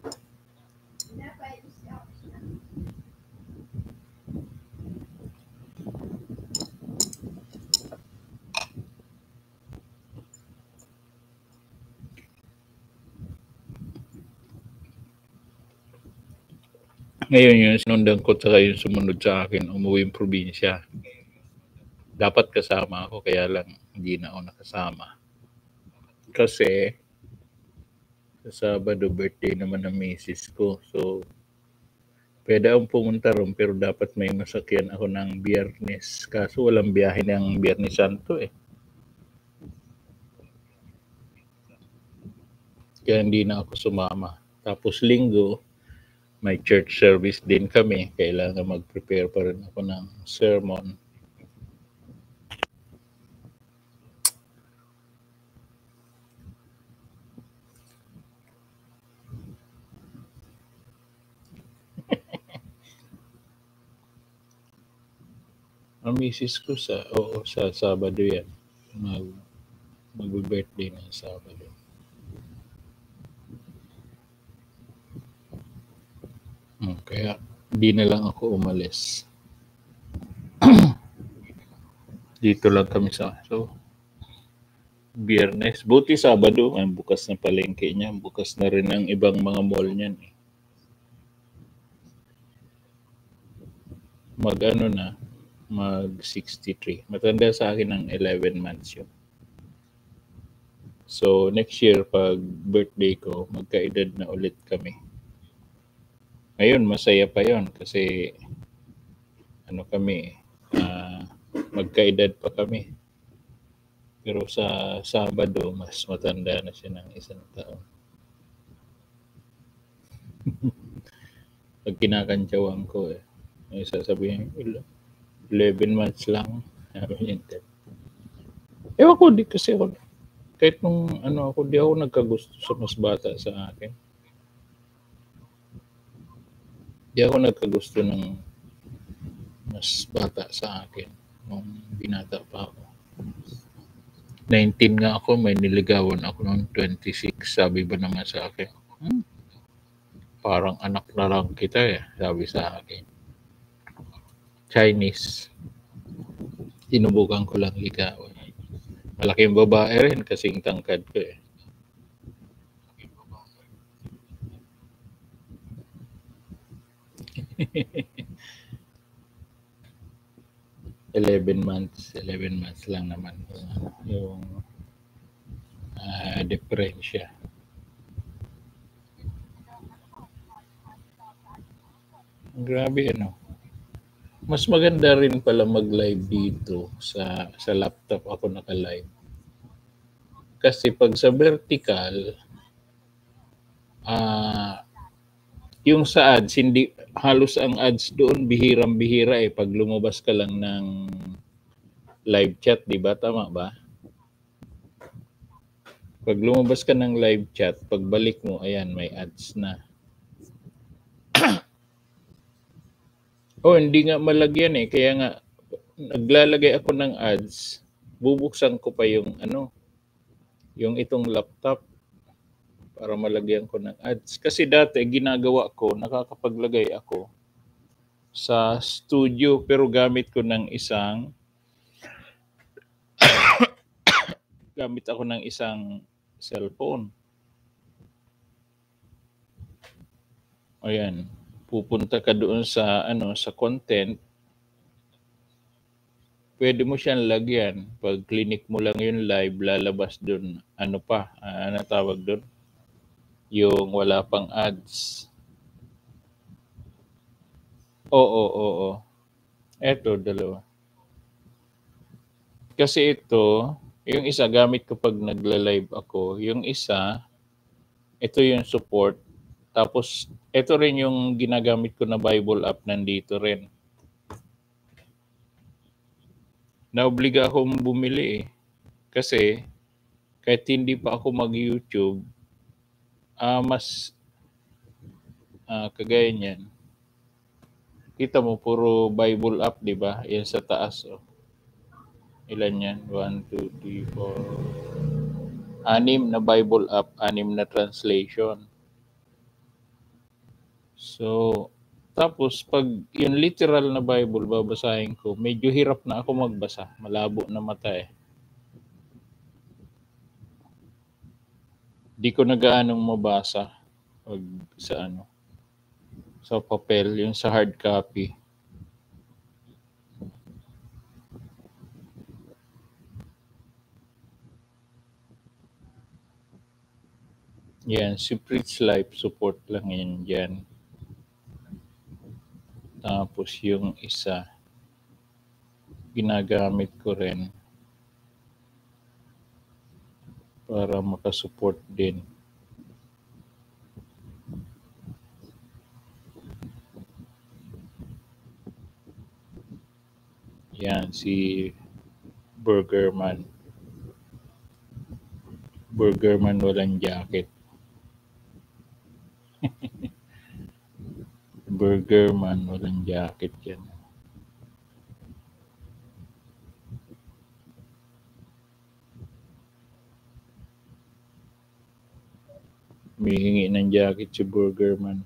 Ngayon yung sinundan ko tsaka yung sumunod sa akin, umuwing probinsya. Dapat kasama ako, kaya lang hindi na ako nakasama. Kasi sa Sabado, birthday naman ng misis ko. So, pwede akong pumunta ron, pero dapat may masakyan ako ng Biyernes. Kaso walang biyahe ng Biyernes Santo eh. Kaya hindi na ako sumama. Tapos linggo, may church service din kami. Kailangan mag-prepare pa rin ako ng sermon. Ang misis ko sa, oo, sa Sabado yan. Mag, mag-birthday ng Sabado. Hmm, kaya di na lang ako umalis. Dito lang kami sa, so, Biyernes. Buti Sabado, ay bukas na palengke niya. Bukas na rin ang ibang mga mall niyan eh. Mag ano na, mag sixty-three. Matanda sa akin ng eleven months yun. So, next year, pag birthday ko, magkaedad na ulit kami. Ngayon, masaya pa yon kasi ano kami, ah, magkaedad pa kami. Pero sa Sabado, mas matanda na siya ng isang taon. Pag kinakantsawan ko eh, may sasabihin, eleven months lang. Sabi niya, ewan ko, di kasi ako, kahit nung ano ako, di ako nagkagusto sa mas bata sa akin. Di ako nagkagusto ng mas bata sa akin nung binata pa ako. nineteen nga ako, may niligawan ako noong twenty-six. Sabi ba naman sa akin, hmm, parang anak na lang kita eh, sabi sa akin. Chinese. Sinubukan ko lang ligawan. Malaking babae rin kasing tangkad ko eh. eleven months, eleven months lang naman uh, yung uh, diferensya. Grabe ano. Mas maganda rin pala mag-live dito sa sa laptop ako naka-live. Kasi pag sa vertical, ah yung sa ads, hindi halos ang ads doon bihirang-bihira eh pag lumabas ka lang ng live chat, di ba? Tama ba? Pag lumabas ka ng live chat, pagbalik mo, ayan, may ads na. Oh, hindi nga malagyan eh. Kaya nga, naglalagay ako ng ads, bubuksan ko pa yung ano, yung itong laptop para malagyan ko ng ads. Kasi dati, ginagawa ko, nakakapaglagay ako sa studio pero gamit ko ng isang gamit ako ng isang cellphone. Ayan, pupunta ka doon sa ano sa content. Pwede mo siyang lagyan. Pag clinic mo lang yung live, lalabas doon. Ano pa? Uh, ano tawag doon? Yung wala pang ads. Oo, oo, oo. Eto, dalawa. Kasi ito, yung isa gamit ko pag nagla-live ako. Yung isa, ito yung support. Tapos, ito rin yung ginagamit ko na Bible app nandito rin. Naobliga akong bumili eh. Kasi, kahit hindi pa ako mag-YouTube, ah, mas ah, kagaya niyan. Kita mo, puro Bible app, di ba? Yan sa taas. Oh. Ilan yan? One, two, three, four. Anim na Bible app, anim na translation. So, tapos pag yung literal na Bible babasahin ko, medyo hirap na ako magbasa. Malabo na mata eh. Di ko na gaanong mabasa pag sa ano, sa papel, yung sa hard copy. Yan, si Preach Life support lang yan dyan. Tapos yung isa, ginagamit ko rin para makasupport din. Yan, si Burgerman. Burgerman walang jacket. Burgerman walang jacket yan. Humihingi ng jacket si Burgerman.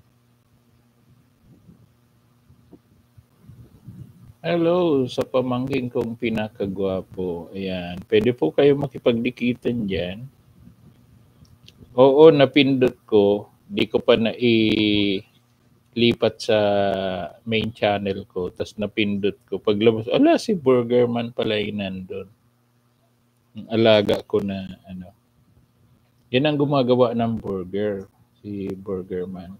Hello sa pamangkin kong pinakagwapo. Ayan. Pwede po kayo makipagdikitan dyan. Oo, napindot ko. Di ko pa na lipat sa main channel ko. Tapos napindot ko. Paglabas, ala si Burgerman pala yung nandun. Ang alaga ko na ano. Yan ang gumagawa ng burger. Si Burgerman.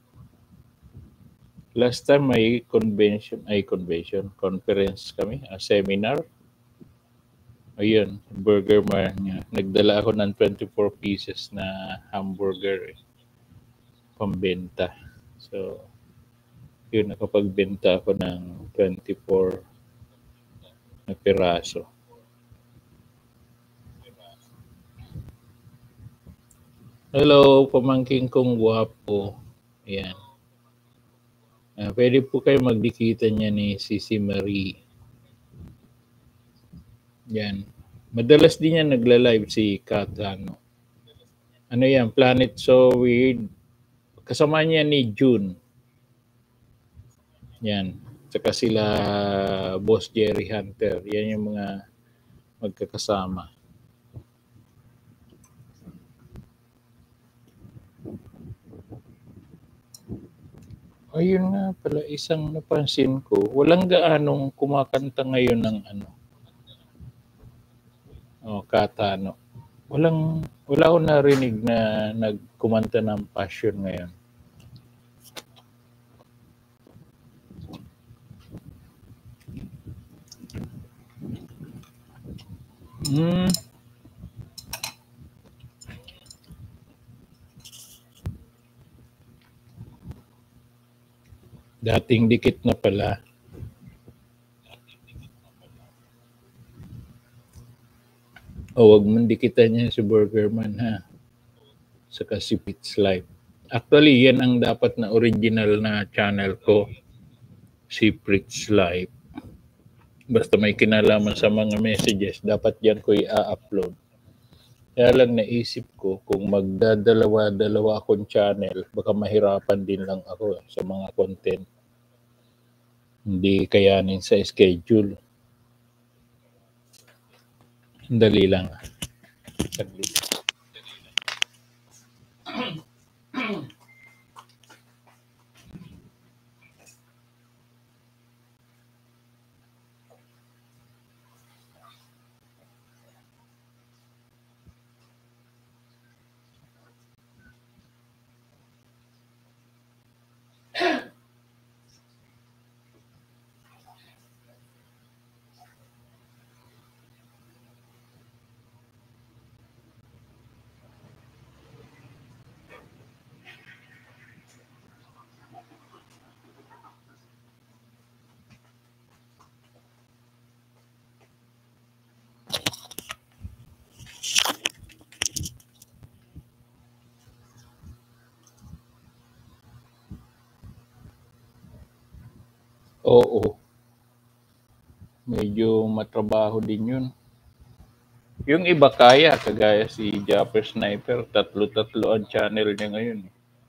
Last time may convention, ay convention, conference kami, a seminar. Ayun, Burger Man niya. Nagdala ako ng twenty-four pieces na hamburger eh, pambenta. So, yun, nakapagbenta ako ng twenty-four na piraso. Hello, pamangking kong gwapo. Ayan. Uh, pwede po kayo magdikitan niya ni Sisi Marie. Yan. Madalas din yan nagla-live si Kat ano. Ano yan? Planet So Weird. Kasama niya ni June. Yan. Tsaka sila Boss Jerry Hunter. Yan yung mga magkakasama. Ayun nga pala, isang napansin ko, walang gaanong kumakanta ngayon ng ano, oh, Katano. Walang, wala akong narinig na nagkumanta ng Passion ngayon. Hmm. Dating dikit na pala. O, wag mong dikitan niya si Burgerman ha. Saka si Pitch Life. Actually, yan ang dapat na original na channel ko. Si Pitch Life. Basta may kinalaman sa mga messages, dapat yan ko i-upload. Kaya lang naisip ko, kung magdadalawa-dalawa akong channel, baka mahirapan din lang ako sa mga content. Hindi kayanin sa schedule. Dali lang. Saglit. Oo. Medyo matrabaho din yun. Yung iba kaya, kagaya si Japper Sniper, tatlo-tatlo ang channel niya ngayon.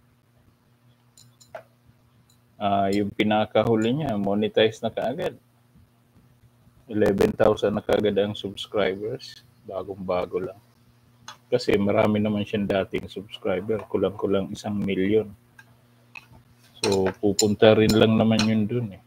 Ah, yung pinakahuli niya, monetize na kaagad. eleven thousand na kaagad ang subscribers. Bagong-bago lang. Kasi marami naman siyang dating subscriber. Kulang-kulang isang milyon. So, pupunta rin lang naman yun dun eh.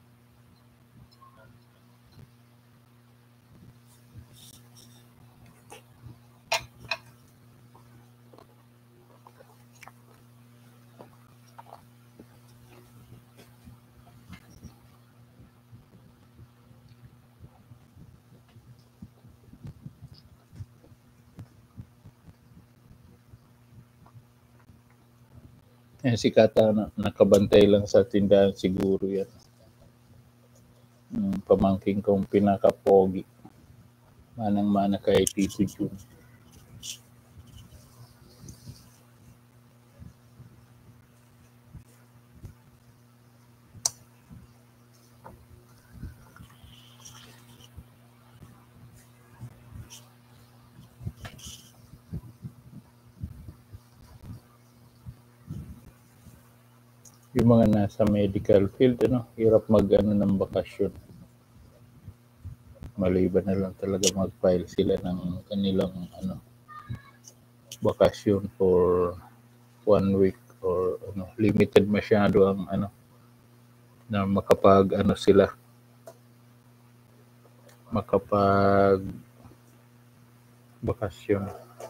Yan si Kata, na, nakabantay lang sa tindahan siguro yan. Hmm, pamangking kong pinaka-pogi. Manang-mana kay Tito Jun. Yung mga nasa medical field, ano, hirap mag-ano ng bakasyon. Maliban na lang talaga mag-file sila ng kanilang ano, bakasyon for one week or ano, limited masyado ang ano, na makapag ano sila, makapag bakasyon.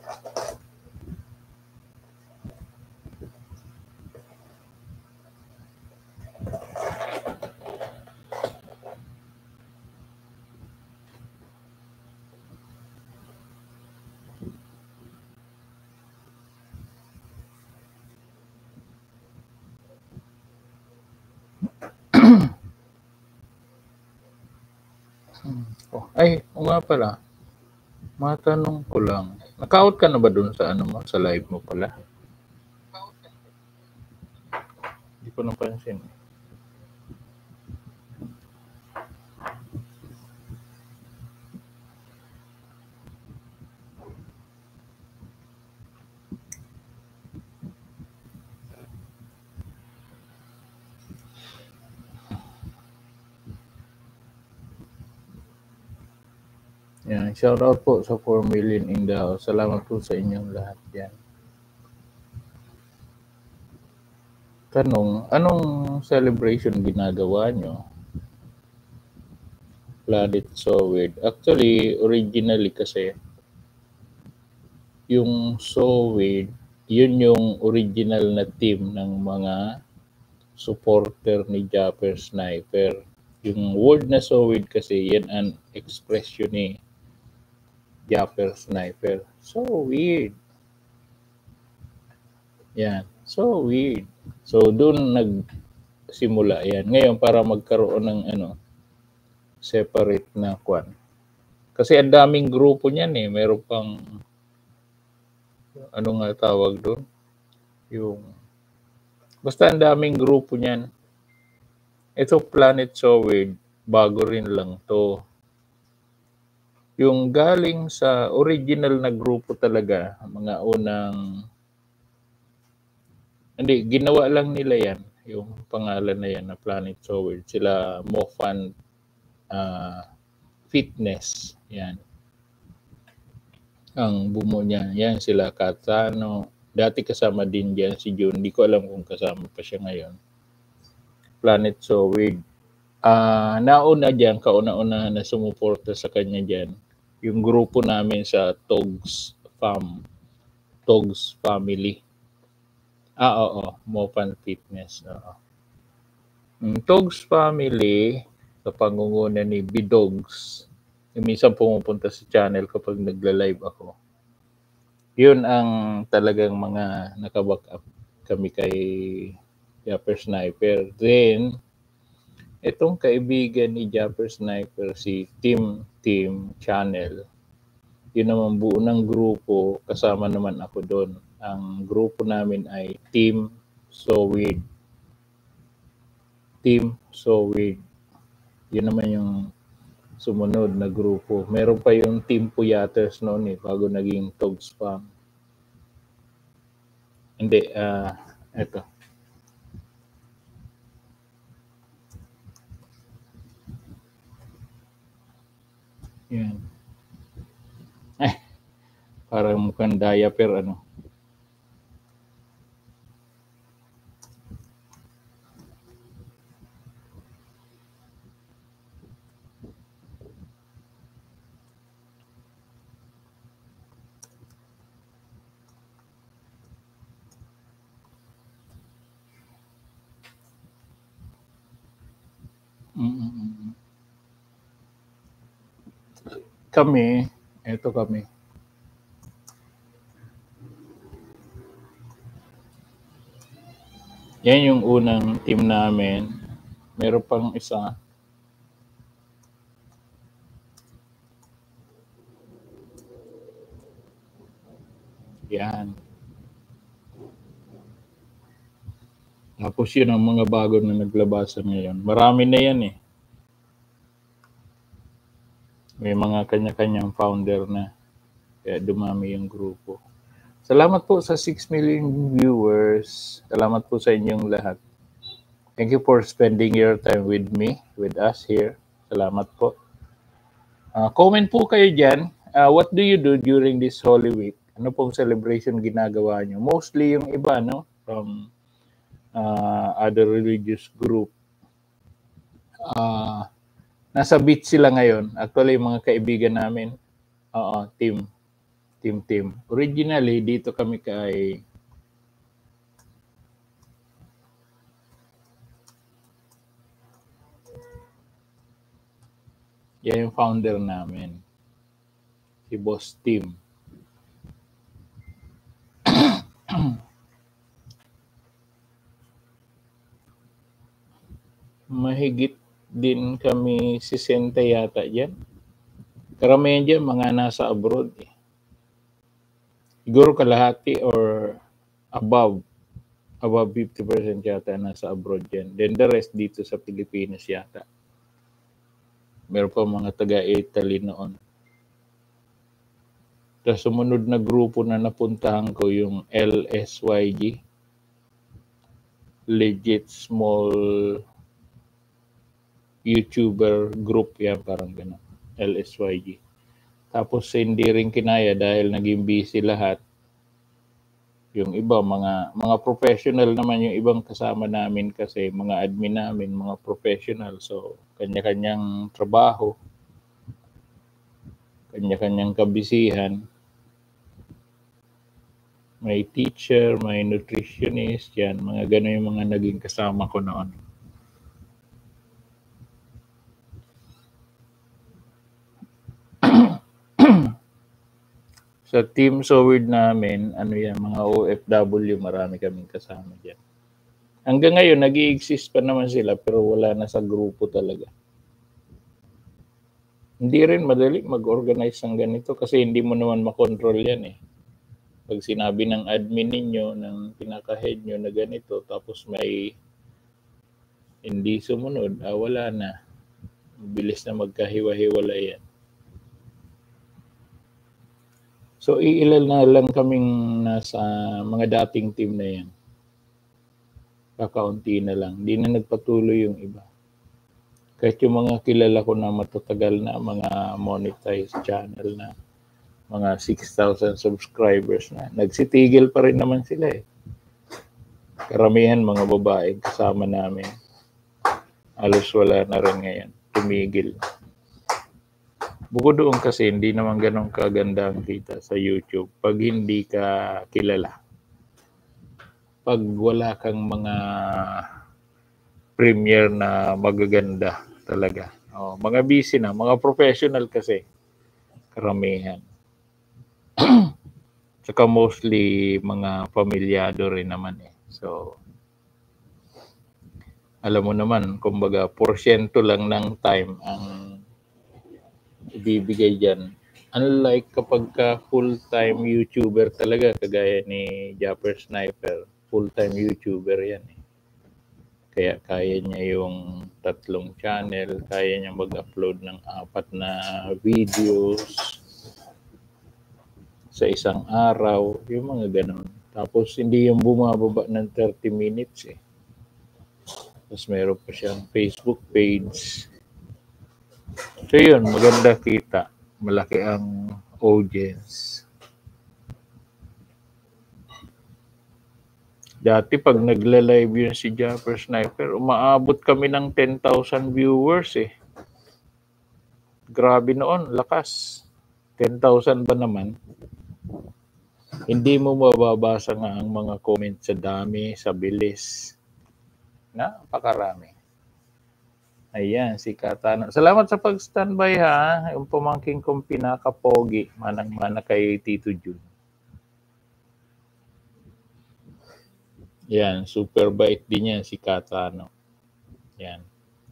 Oh, ay, o nga pala, matanong ko lang. Naka-out ka na ba dun sa ano mo, sa live mo pala? Hindi ko napansin. Yan, shout out po sa four million in the house. Salamat po sa inyong lahat yan. Tanong, anong celebration ginagawa nyo? Planet So Weird. Actually, originally kasi, yung So Weird, yun yung original na team ng mga supporter ni Japper Sniper. Yung word na So Weird kasi, yan ang expression ni Japper Sniper. So weird. Yan. So weird. So, doon nagsimula yan. Ngayon, para magkaroon ng ano, separate na kwan. Kasi ang daming grupo niyan eh. Meron pang, ano nga tawag doon? Yung, basta ang daming grupo niyan. Ito, Planet So Weird, bago rin lang to. Yung galing sa original na grupo talaga, mga unang, hindi, ginawa lang nila yan. Yung pangalan na yan na Planet So Weird. Sila Mofan uh, Fitness. Yan. Ang bumo niya. Yan sila Katano. Dati kasama din dyan si June. Hindi ko alam kung kasama pa siya ngayon. Planet So Weird. Uh, nauna dyan, kauna-una na sumuporta sa kanya dyan, yung grupo namin sa Togs Fam. Togs Family. Ah, oo. Mofan Fitness. Oo. Yung Togs Family, sa pangunguna ni Bidogs, yung minsan pumupunta sa channel kapag nagla-live ako. Yun ang talagang mga nakaback up kami kay Japper Sniper. Then, itong kaibigan ni Japper Sniper, si Team Team Channel, yun naman buo ng grupo, kasama naman ako doon. Ang grupo namin ay Team So Weird. Team Sowig. Yun naman yung sumunod na grupo. Meron pa yung Team Puyaters noon eh, bago naging Togs Spam. Hindi, ah, uh, eto. Yan. Eh, parang mukhang diaper, ano. Mm-mm. Kami, eto kami. Yan yung unang team namin. Meron pang isa. Yan. Tapos yun ang mga bago na naglabasan ngayon. Marami na yan eh. May mga kanya-kanyang founder na. Kaya dumami yung grupo. Salamat po sa six million viewers. Salamat po sa inyong lahat. Thank you for spending your time with me, with us here. Salamat po. Uh, comment po kayo dyan. Uh, what do you do during this Holy Week? Ano pong celebration ginagawa nyo? Mostly yung iba, no? From uh, other religious group. Uh, nasa beach sila ngayon. Actually, yung mga kaibigan namin, oo, team. Team, team. Originally, dito kami kay yan yung founder namin. Si Boss Tim. Mahigit din kami sisenta yata dyan. Karamihan dyan, mga nasa abroad. Eh. Siguro kalahati or above. Above fifty percent yata nasa abroad dyan. Then the rest dito sa Pilipinas yata. Meron pa mga taga-Italy noon. Tapos sumunod na grupo na napuntahan ko yung L S Y G. Legit Small YouTuber group yan, parang gano'n. L S Y G. Tapos hindi rin kinaya dahil naging busy lahat. Yung iba, mga mga professional naman yung ibang kasama namin kasi mga admin namin, mga professional. So, kanya-kanyang trabaho, kanya-kanyang kabisihan. May teacher, may nutritionist, yan. Mga gano'n yung mga naging kasama ko noon. Sa team Sowig namin, ano yan, mga O F W, marami kaming kasama dyan. Hanggang ngayon, nag-i-exist pa naman sila, pero wala na sa grupo talaga. Hindi rin madali mag-organize ng ganito kasi hindi mo naman makontrol yan eh. Pag sinabi ng admin ninyo, ng pinaka-head nyo na ganito, tapos may hindi sumunod, ah, wala na. Bilis na magkahiwa-hiwala yan. So, iilan na lang kaming nasa mga dating team na yan. Kakaunti na lang. Hindi na nagpatuloy yung iba. Kahit yung mga kilala ko na matatagal na, mga monetized channel na, mga six thousand subscribers na, nagsitigil pa rin naman sila eh. Karamihan mga babae kasama namin. Halos wala na rin ngayon. Tumigil. Bukod doon kasi hindi naman ganun kaganda ang kita sa YouTube pag hindi ka kilala. Pag wala kang mga premiere na magaganda talaga. Oh, mga busy na, mga professional kasi karamihan. Tsaka mostly mga pamilyado rin naman eh. So, alam mo naman, kumbaga, porsyento lang ng time ang ibibigay dyan. Unlike kapag ka full-time YouTuber talaga, kagaya ni Japper Sniper, full-time YouTuber yan eh. Kaya kaya niya yung tatlong channel, kaya niya mag-upload ng apat na videos sa isang araw, yung mga ganun. Tapos hindi yung bumababa ng thirty minutes eh. Tapos meron pa siyang Facebook page. So yun, maganda kita. Malaki ang audience. Dati pag nagla-live yun si Japper Sniper, umaabot kami ng ten thousand viewers eh. Grabe noon, lakas. ten thousand ba naman? Hindi mo mababasa nga ang mga comment sa dami, sa bilis. Napakarami. Ayan, si Katano. Salamat sa pag-standby ha. Yung pamangking kong pinaka-pogi, manang-mana kay Tito Jun. Yan, super bait din yan si Katano. Yan.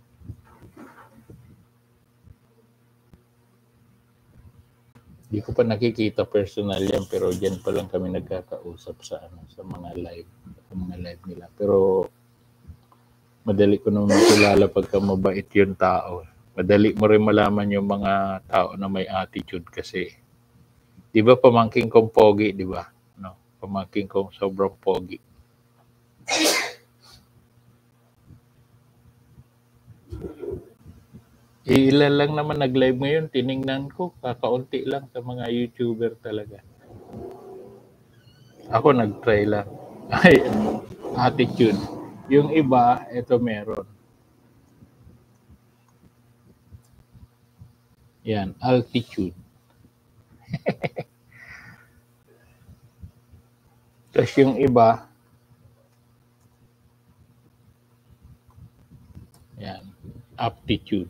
Hindi ko pa nakikita personal yan, pero dyan pa lang kami nagkakausap sa ano, sa mga live, sa mga live nila. Pero madali ko naman makilala pagka mabait yung tao. Madali mo rin malaman yung mga tao na may attitude kasi. Di ba pamangking kong pogi, di ba? No, pamangking kong sobrang pogi. Ilan lang naman nag-live ngayon, tiningnan ko, kakaunti lang sa mga YouTuber talaga. Ako nag-try lang. Ay, attitude. Yung iba, ito meron. Yan, altitude. Tapos yung iba, yan, aptitude.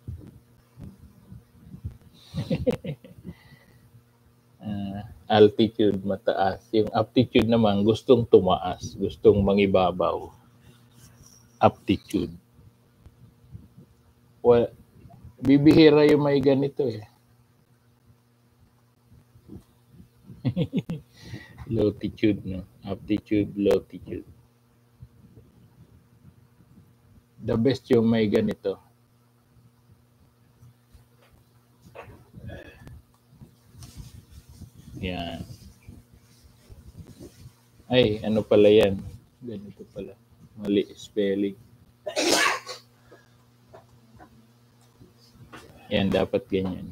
uh, altitude, mataas. Yung aptitude naman, gustong tumaas, gustong mangibabaw. Aptitude. Well, bibihira yung may ganito eh. Lotitude, no? Aptitude, lotitude. The best yung may ganito. Yan. Ay, ano pala yan? Ganito pala. Mali spelling. Yan, dapat ganyan.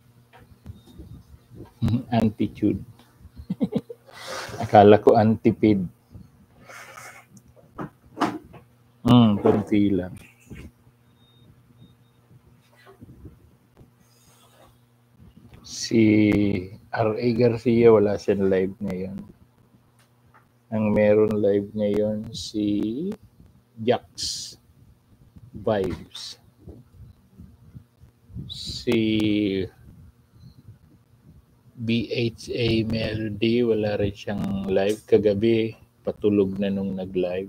Antitude. Akala ko antipid. Hmm, kunti lang. Si R A Garcia, wala siyang live ngayon. Ang meron live ngayon si Jax Vibes. Si B H A Melody, wala rin siyang live. Kagabi, patulog na nung nag-live.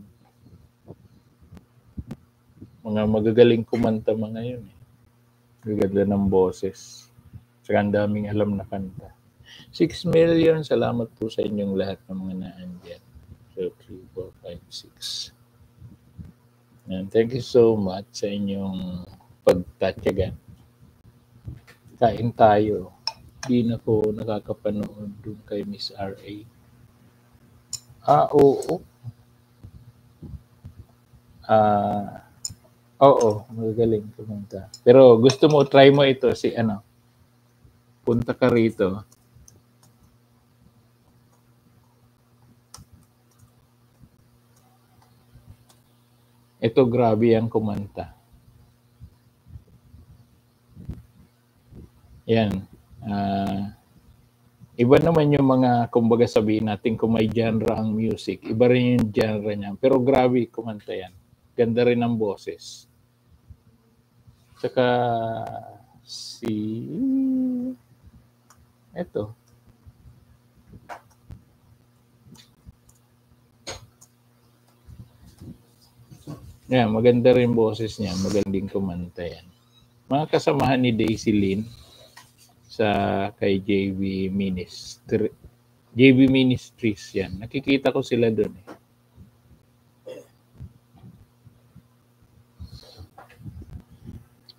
Mga magagaling kumanta mga yun. Eh. Gaganda ng boses. Saka ang daming alam na kanta. six million, salamat po sa inyong lahat ng mga naandyan. So, three, four, five, six. And thank you so much sa inyong pagtatyagan. Kain tayo. Di na po nakakapanood dun kay Miss R A. Ah, oo. Ah, oo, magagaling kumanta. Pero gusto mo, try mo ito, si ano, punta ka rito. Ito, grabe ang kumanta. Yan. Uh, iba naman yung mga, kumbaga sabihin natin kung may genre ang music, iba rin yung genre niya. Pero grabe kumanta yan. Ganda rin ang boses. Tsaka si eto. Yan, maganda rin boses niya. Magandang kumanta yan. Mga kasamahan ni Daisy Lynn sa kay J V Ministry. J V Ministries yan. Nakikita ko sila doon eh.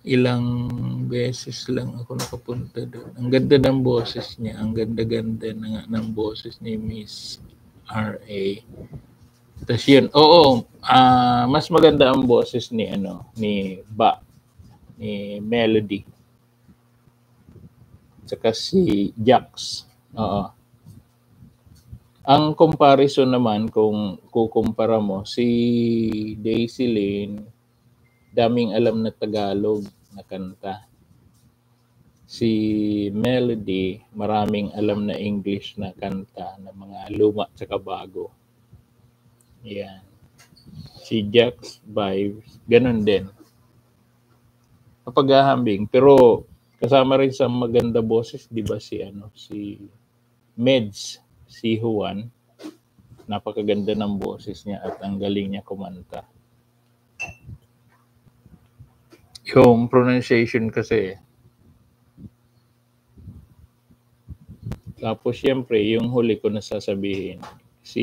ilang beses lang ako nakapunta doon. Ang ganda ng boses niya. Ang ganda-ganda ng, ng boses ni Miss R A. Tapos yun, oo, uh, mas maganda ang boses ni, ano, ni Ba, ni Melody. Tsaka si Jax. Oo. Ang comparison naman, kung kukumpara mo, si Daisy Lane, daming alam na Tagalog na kanta. Si Melody, maraming alam na English na kanta na mga luma tsaka bago. Yan. Si Jax Vibes, ganun din. Paghahambing. Pero kasama rin sa maganda boses, di ba si ano, si Meds, si Juan. Napakaganda ng boses niya at ang galing niya kumanta. Yung pronunciation kasi. Tapos syempre, yung huli ko na sasabihin, si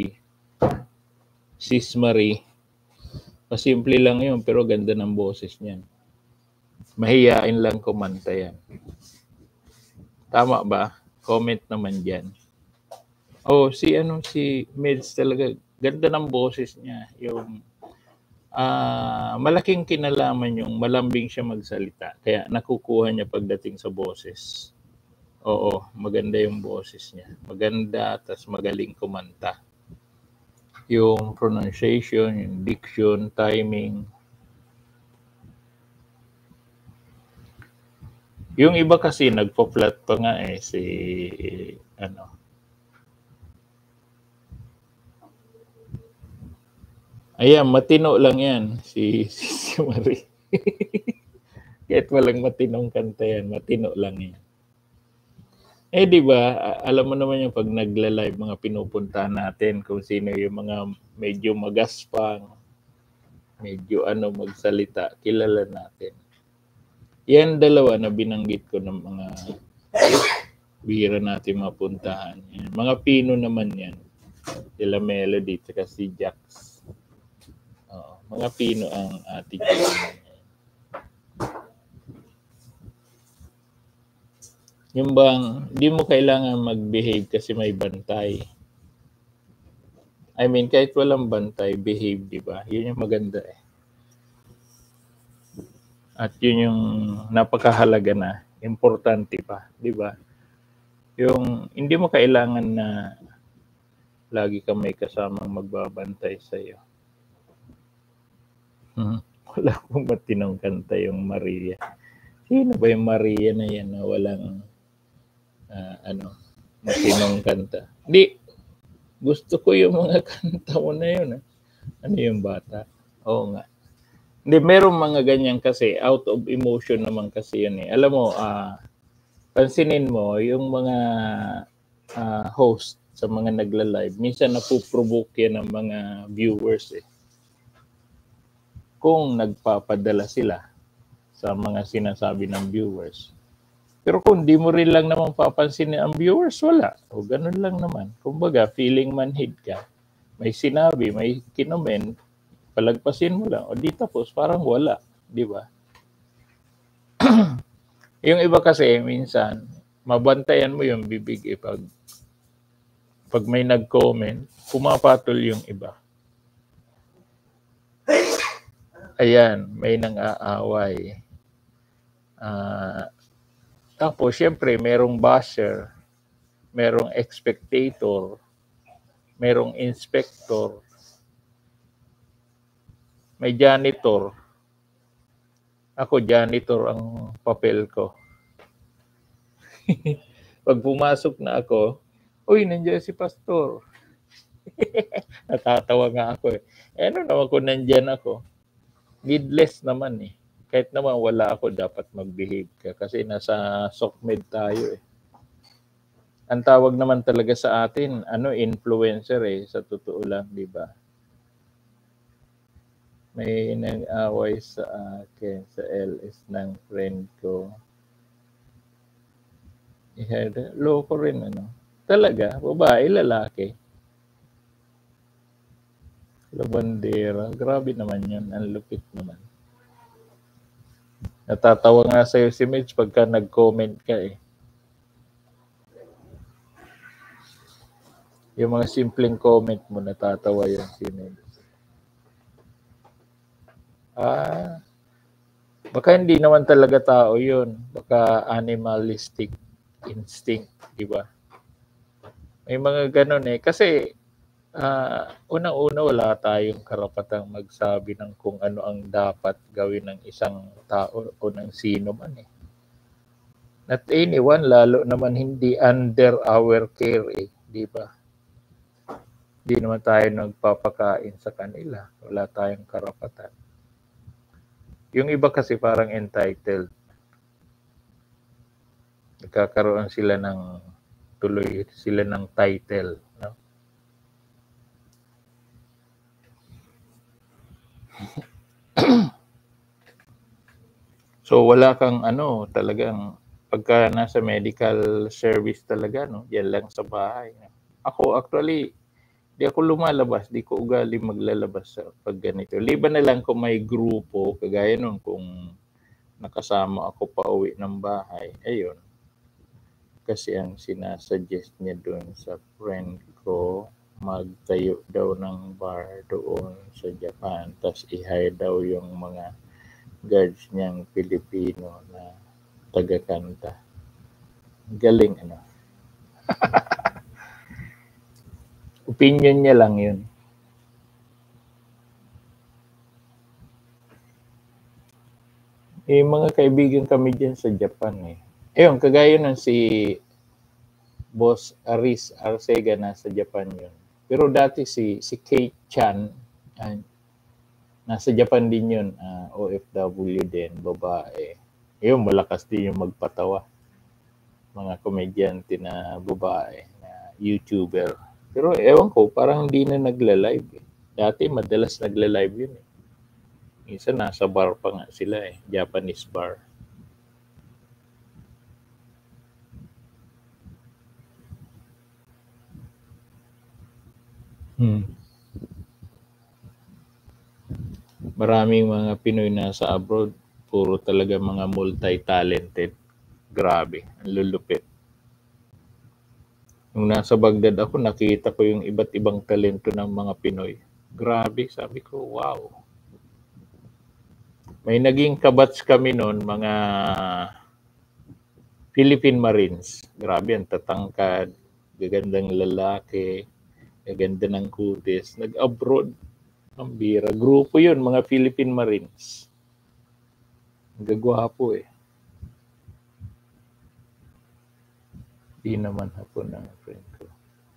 Sis Marie, pasimple lang yun pero ganda ng boses niyan. Mahiyain lang kumanta yan. Tama ba? Comment naman dyan. Oh, si ano, si Meds talaga, ganda ng boses niya. Yung uh, malaking kinalaman yung malambing siya magsalita. Kaya nakukuha niya pagdating sa boses. Oo, maganda yung boses niya. Maganda, tas magaling kumanta. Yung pronunciation, yung diction, timing. Yung iba kasi nagpo-flat pa nga eh, si ano. Ayan, matino lang yan, si, si, si Marie. Kahit walang matinong kanta yan, matino lang yan. Eh di ba, alam mo naman yung pag nagla-live mga pinupunta natin kung sino yung mga medyo magaspang, medyo ano magsalita, kilala natin. Yan dalawa na binanggit ko ng mga bihira natin mapuntahan. Yan. Mga Pino naman yan. Sila Melody at si Jax. Oo, mga Pino ang attitude. Yung bang, di mo kailangan mag-behave kasi may bantay. I mean, kahit walang bantay, behave, di ba? Yun yung maganda eh. At yun yung napakahalaga na, importante pa, di ba? Yung hindi mo kailangan na lagi ka may kasamang magbabantay sa'yo. Hmm. Wala akong matinong kanta yung Maria. Sino ba yung Maria na yan na walang uh, ano, matinong kanta? Hindi, gusto ko yung mga kanta mo na yun. Ha? Ano yung bata? Oo nga. Hindi, merong mga ganyan kasi, out of emotion naman kasi yun eh. Alam mo, ah, uh, pansinin mo, yung mga uh, host sa mga nagla-live, minsan napuprovoke yan ng mga viewers eh. Kung nagpapadala sila sa mga sinasabi ng viewers. Pero kung di mo rin lang naman papansinin ang viewers, wala. O ganun lang naman. Kumbaga, feeling manhid ka. May sinabi, may kinomen, palagpasin mo lang. O di tapos, parang wala. Di ba? Yung iba kasi, minsan, mabantayan mo yung bibig eh. Pag, pag may nag-comment, pumapatol yung iba. Ayan, may nang-aaway. Uh, tapos, syempre, merong basher, merong expectator, merong inspector, may janitor. Ako, janitor ang papel ko. Pag pumasok na ako, uy, nandiyan si pastor. Natatawa nga ako eh. Eh, ano naman kung nandiyan ako? Needless naman eh. Kahit naman wala ako, dapat mag-behave ka. Kasi nasa SOCMED tayo eh. Ang tawag naman talaga sa atin, ano, influencer eh. Sa totoo lang, di ba? May nag-away sa akin sa L S ng friend ko. Yeah, loko rin, ano. Talaga, babae, lalaki. Labandera. Grabe naman yun. Ang lupit naman. Natatawa nga sa'yo si Mitch pagka nag-comment ka eh. Yung mga simpleng comment mo, natatawa yan si Mitch. Ah, baka hindi naman talaga tao yun. Baka animalistic instinct, di ba? May mga ganun eh. Kasi, ah, unang-una wala tayong karapatang magsabi ng kung ano ang dapat gawin ng isang tao o ng sino man eh. Not anyone, lalo naman hindi under our care eh, di ba? Di naman tayo nagpapakain sa kanila. Wala tayong karapatan. Yung iba kasi parang entitled. Nagkakaroon sila ng tuloy sila ng title, no? So wala kang ano, talagang pagka nasa medical service talaga, no? Yan lang sa bahay. No? Ako actually, di ako lumalabas, di ko ugali maglalabas sa pag ganito. Liban na lang kung may grupo, kagaya nun kung nakasama ako pa uwi ng bahay, ayun. Kasi ang sinasuggest niya doon sa friend ko, magtayo daw ng bar doon sa Japan, tapos i-hire daw yung mga guards niyang Pilipino na taga-kanta. Galing ano. Opinion niya lang yun. Eh, mga kaibigan kami dyan sa Japan eh. Ayun, kagaya nun si Boss Aris Arcega nasa Japan yun. Pero dati si si Kate Chan, uh, nasa Japan din yun, uh, O F W din, babae. Ayun, malakas din yung magpatawa. Mga komedyante na babae, na YouTuber. Pero ewan ko, parang hindi na nagla-live eh. Dati madalas nagla-live yun eh. Minsan nasa bar pa nga sila eh, Japanese bar. Hmm. Maraming mga Pinoy na sa abroad, puro talaga mga multi-talented. Grabe, ang lulupit. Nung nasa Baghdad ako, nakita ko yung iba't ibang talento ng mga Pinoy. Grabe, sabi ko, wow. May naging kabats kami noon, mga Philippine Marines. Grabe, ang tatangkad, gagandang lalaki, gaganda ng kutis. Nag-abroad, ang bira. Grupo yun, mga Philippine Marines. Ang gagwapo eh. Di naman hapon ang friend ko.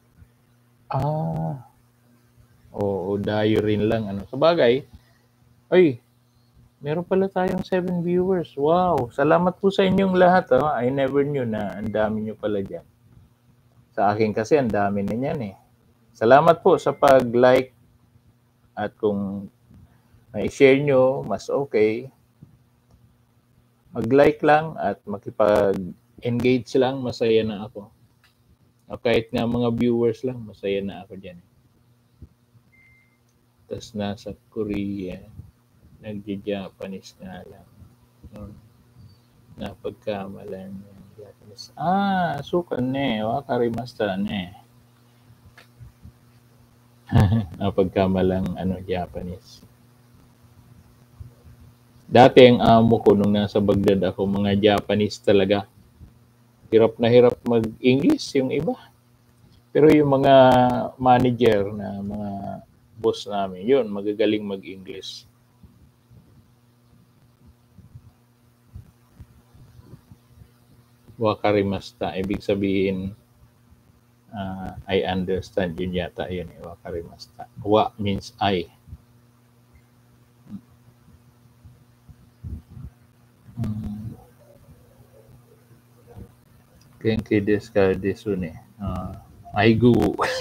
Ah, oo, dayo rin lang. Ano. Sabagay, ay, meron pala tayong seven viewers. Wow, salamat po sa inyong lahat. Oh. I never knew na ang dami nyo pala dyan. Sa akin kasi, ang dami na yan eh. Salamat po sa pag-like at kung na-share nyo, mas okay. Mag-like lang at makipag-engage lang, masaya na ako. O kahit nga mga viewers lang, masaya na ako dyan. Tapos nasa Korea, nagja-Japanese nga lang. Hmm. Napagkamalan yung Japanese. Ah, sukan ne, wakarimasta ne. Napagkamalang ano, Japanese. Dati ang amo ko nung nasa Baghdad ako, mga Japanese talaga. Hirap na hirap mag-English yung iba. Pero yung mga manager na mga boss namin, yun, magagaling mag-English. Wakarimasta, ibig sabihin, uh, I understand, yun yata yun, eh, wakarimasta. Wa means I. Hmm. Genki desu ka desu ne. Uh, Aigu.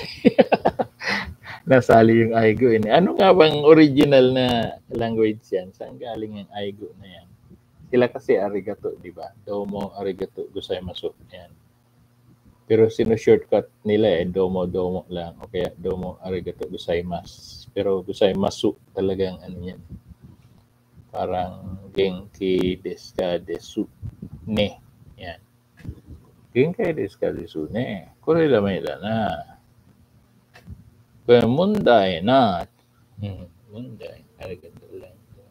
Nasali yung Aigu. Eh. Ano nga bang original na language yan? Saan galing yung Aigu na yan? Sila kasi arigato, di ba? Domo, arigato, gozaimasu. Yan. Pero sino-shortcut nila eh, domo, domo lang. O kaya domo, arigato, gozaimasu. Pero gozaimasu talagang ano yan. Parang Genki desu ka desu ne. Yan. Genki desu ka desu ne. Kore dame da na. Kore mondai na. Hmm, mondai. Arigato lang.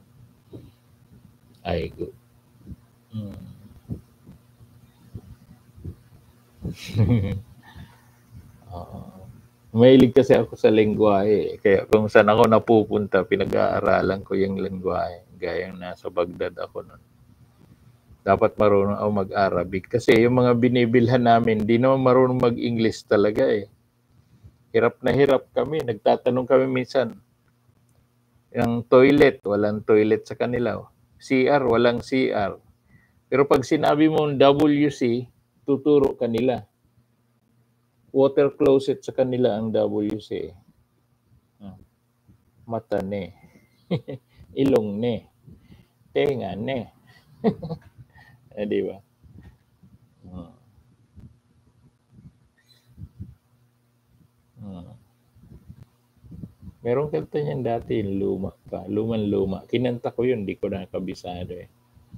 Aigo. Hmm. Oo. Mahilig kasi ako sa lengguwahe, eh. Kaya kung saan ako napupunta, pinag-aaralan ko yung lengguwahe. Gayang nasa Baghdad ako nun. Dapat marunong ako mag-Arabic. Kasi yung mga binibilhan namin, di naman marunong mag-English talaga eh. Hirap na hirap kami. Nagtatanong kami minsan, yung toilet, walang toilet sa kanila. C R, walang C R. Pero pag sinabi mo W C, tuturo kanila. Water closet sa kanila ang W C. Hmm. Mata ne. Ilong ne. Tenga ne. Eh, di ba? Hmm. Hmm. Merong kanta niyan dati, luma pa. Luman-luma. Kinanta ko yun, di ko nakabisado eh.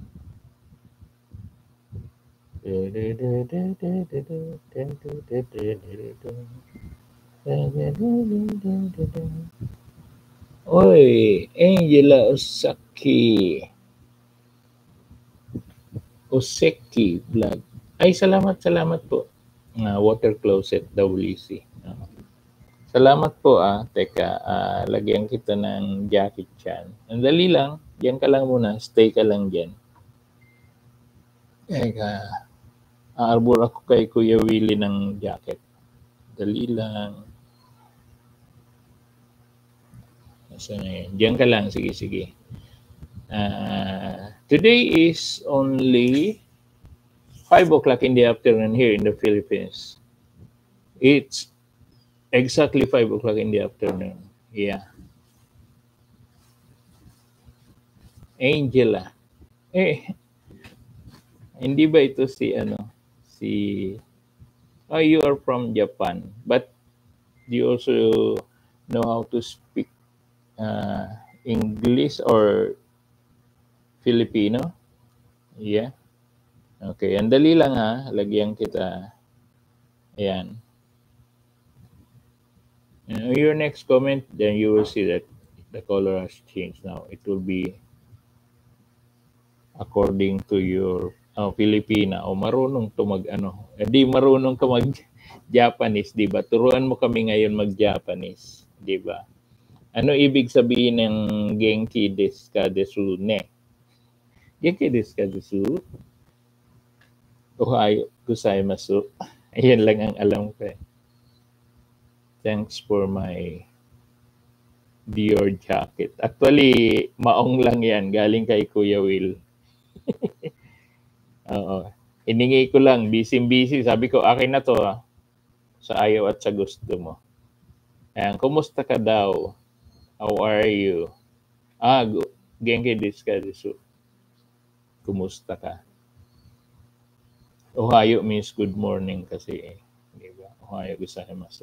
Oy, Angela Osaki. Oseki vlog. Ay, salamat, salamat po. Uh, water closet, W C. Uh, salamat po ah. Teka, uh, lagyan kita ng jacket chan. Ang dali lang. Diyan ka lang muna. Stay ka lang dyan. Teka. Aarbor ako kay Kuya Willie ng jacket. Dali lang. So, diyan ka lang. Sige, sige. Uh, today is only five o'clock in the afternoon here in the Philippines. It's exactly five o'clock in the afternoon. Yeah. Angela. Eh, hindi ba ito si ano? Si... Oh, you are from Japan. But do you also know how to speak uh, English or Filipino? Yeah. Okay. Ang dali lang ha. Lagyan kita. Ayan. Uh, your next comment, then you will see that the color has changed now. It will be according to your oh, Filipina o marunong to mag ano. Eh, di marunong ka mag Japanese, di ba? Turuan mo kami ngayon mag Japanese, di ba? Ano ibig sabihin ng Genki desu ka desu ne? Genki desu ka desu? Ohayo gozaimasu. Ayan lang ang alam ko eh. Thanks for my Dior jacket. Actually, maong lang yan. Galing kay Kuya Will. Oo. Hiningi ko lang. Busy-busy. Sabi ko, akin na to ha. Sa ayaw at sa gusto mo. Ayan, kumusta ka daw? How are you? Ah, Genki desu ka desu. Kumusta ka? Ohayo means good morning kasi eh. Diba? Ohayo gozaimasu.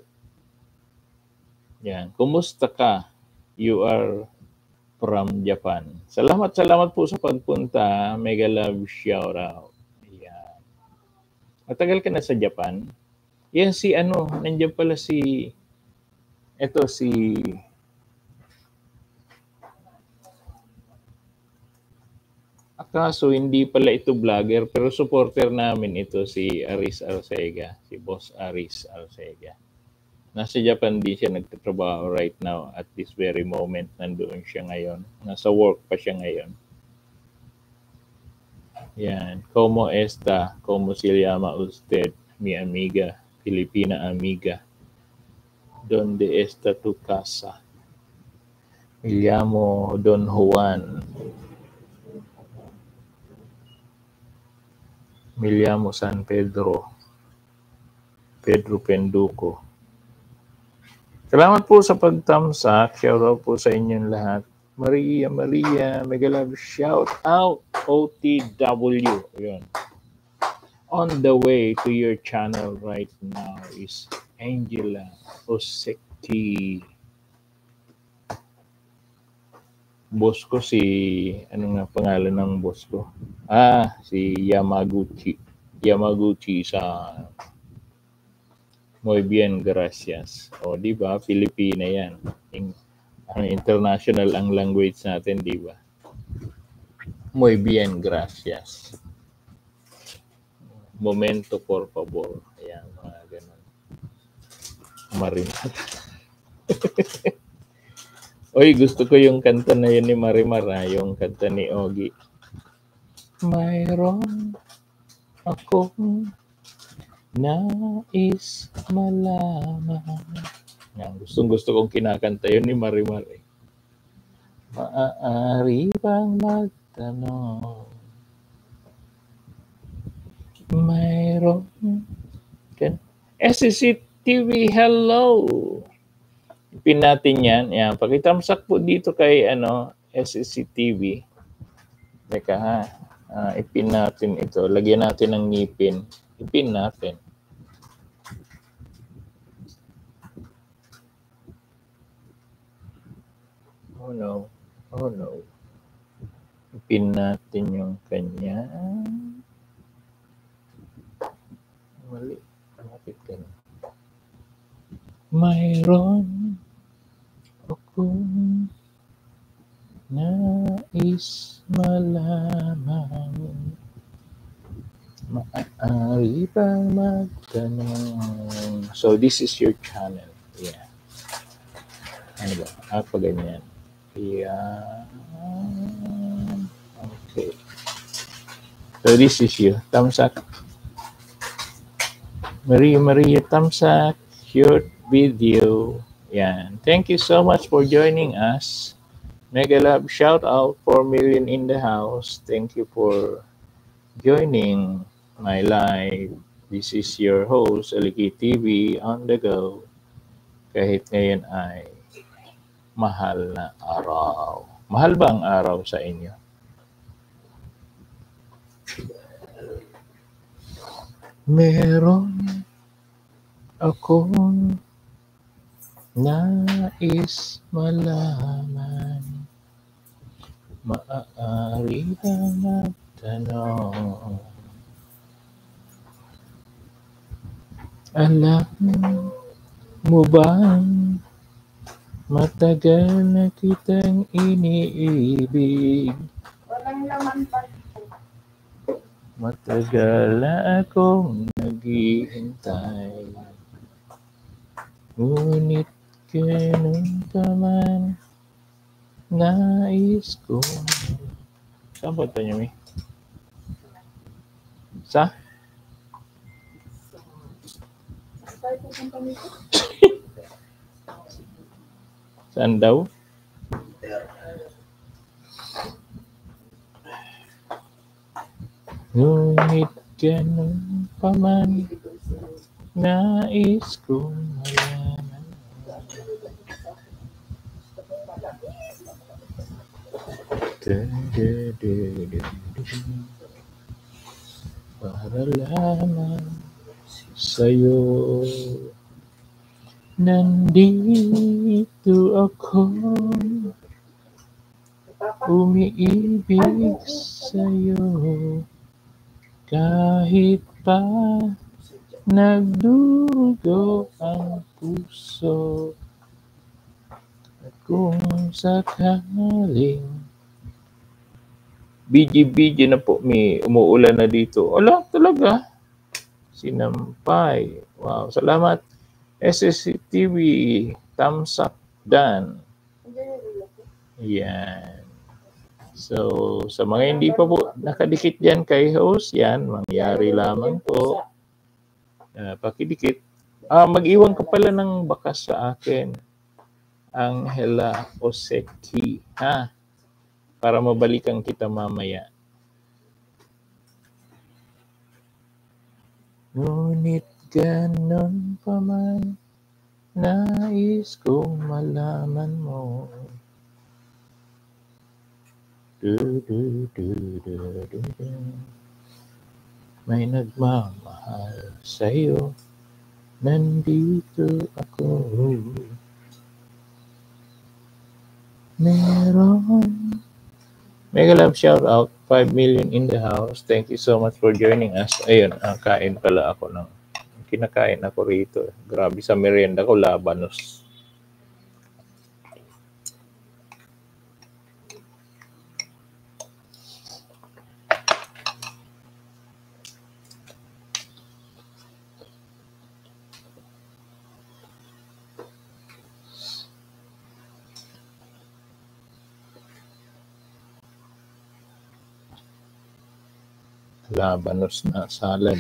Yan. Kumusta ka? You are from Japan. Salamat, salamat po sa pagpunta. Mega love shout out. Yan. Matagal ka na sa Japan? Yan si ano, nandiyan pala si, eto si, akaso hindi pala ito vlogger, pero supporter namin ito si Aris Arcega, si Boss Aris Arcega. Nasa Japan din siya nagtatrabaho right now at this very moment. Nandoon siya ngayon. Nasa work pa siya ngayon. Yan. Como esta? Como se llama usted? Mi amiga. Filipina amiga. Donde está tu casa? Me llamo Don Juan. Me llamo San Pedro. Pedro Penduko. Salamat po sa pag-thumbs up. Shout out po sa inyong lahat. Maria, Maria, mega love shout out. O T W. Yun. On the way to your channel right now is Angela Oseki. boss ko si, ano nga pangalan ng boss ko? Ah, si Yamaguchi. Yamaguchi sa Muy bien, gracias. O, di ba? Pilipina yan. In, ang international ang language natin, di ba? Muy bien, gracias. Momento, por favor. Ayan, mga ganun. Marimar. Oy, gusto ko yung kanta na yun ni Marimar, ha? Yung kanta ni Ogie. Mayroon akong nais malaman. Yan, gustong gusto kong kinakanta yun ni Marimar. Eh. Maaari bang magtanong? Mayroon kan S C C T V, hello! Ipin natin yan. Yan. Pakitamsak po dito kay ano, S C C T V. Teka ha. Uh, ipin natin ito. Lagyan natin ng ngipin. Ipin natin. Oh no. Oh no. Ipin natin yung kanya. Mali. Bakit ganun? Mayroon akong nais malaman. Maaari bang magtanong? So, this is your channel. Yeah. Ano ba? Ah, pa ganyan. Yeah. Okay. So, this is you. Thumbs up. Maria Maria, thumbs up. Short video. Yan. Thank you so much for joining us. Mega love shout out, four million in the house. Thank you for joining my live. This is your host, Aliki T V on the go. Kahit ngayon ay mahal na araw. Mahal ba ang araw sa inyo? Meron akong nais malaman. Maaari bang magtanong? Alam mo bang matagal na kitang iniibig? Walang laman pa. Matagal na akong naghihintay. Ngunit ganun pa man, nais ko. Saan ba ito niyo, Mi? Sa? Saan daw? Ngunit ganun pa man, nais ko malaman. Para lamang sa'yo, nandito ako, umiibig sa'yo, kahit pa nagdurugo ang puso. At kung sakaling B G B G na po, may umuulan na dito. Ala, talaga. Sinampay. Wow, salamat. S S C T V, thumbs up, done. Yan. So, sa mga hindi pa po nakadikit dyan kay host, yan, mangyari lamang po. Uh, pakidikit. Ah, mag-iwan ka pala ng bakas sa akin. Angela Oseki, ha? Para mabalikan kita mamaya. Ngunit ganon pa man, nais kong malaman mo. Du, du, du, du, du, du. May nagmamahal sa'yo, nandito ako. Meron. Mega love shout out. five million in the house. Thank you so much for joining us. Ayun, ah, kain pala ako ng kinakain ako rito. Grabe sa merienda ko, labanos. Labanos na salad.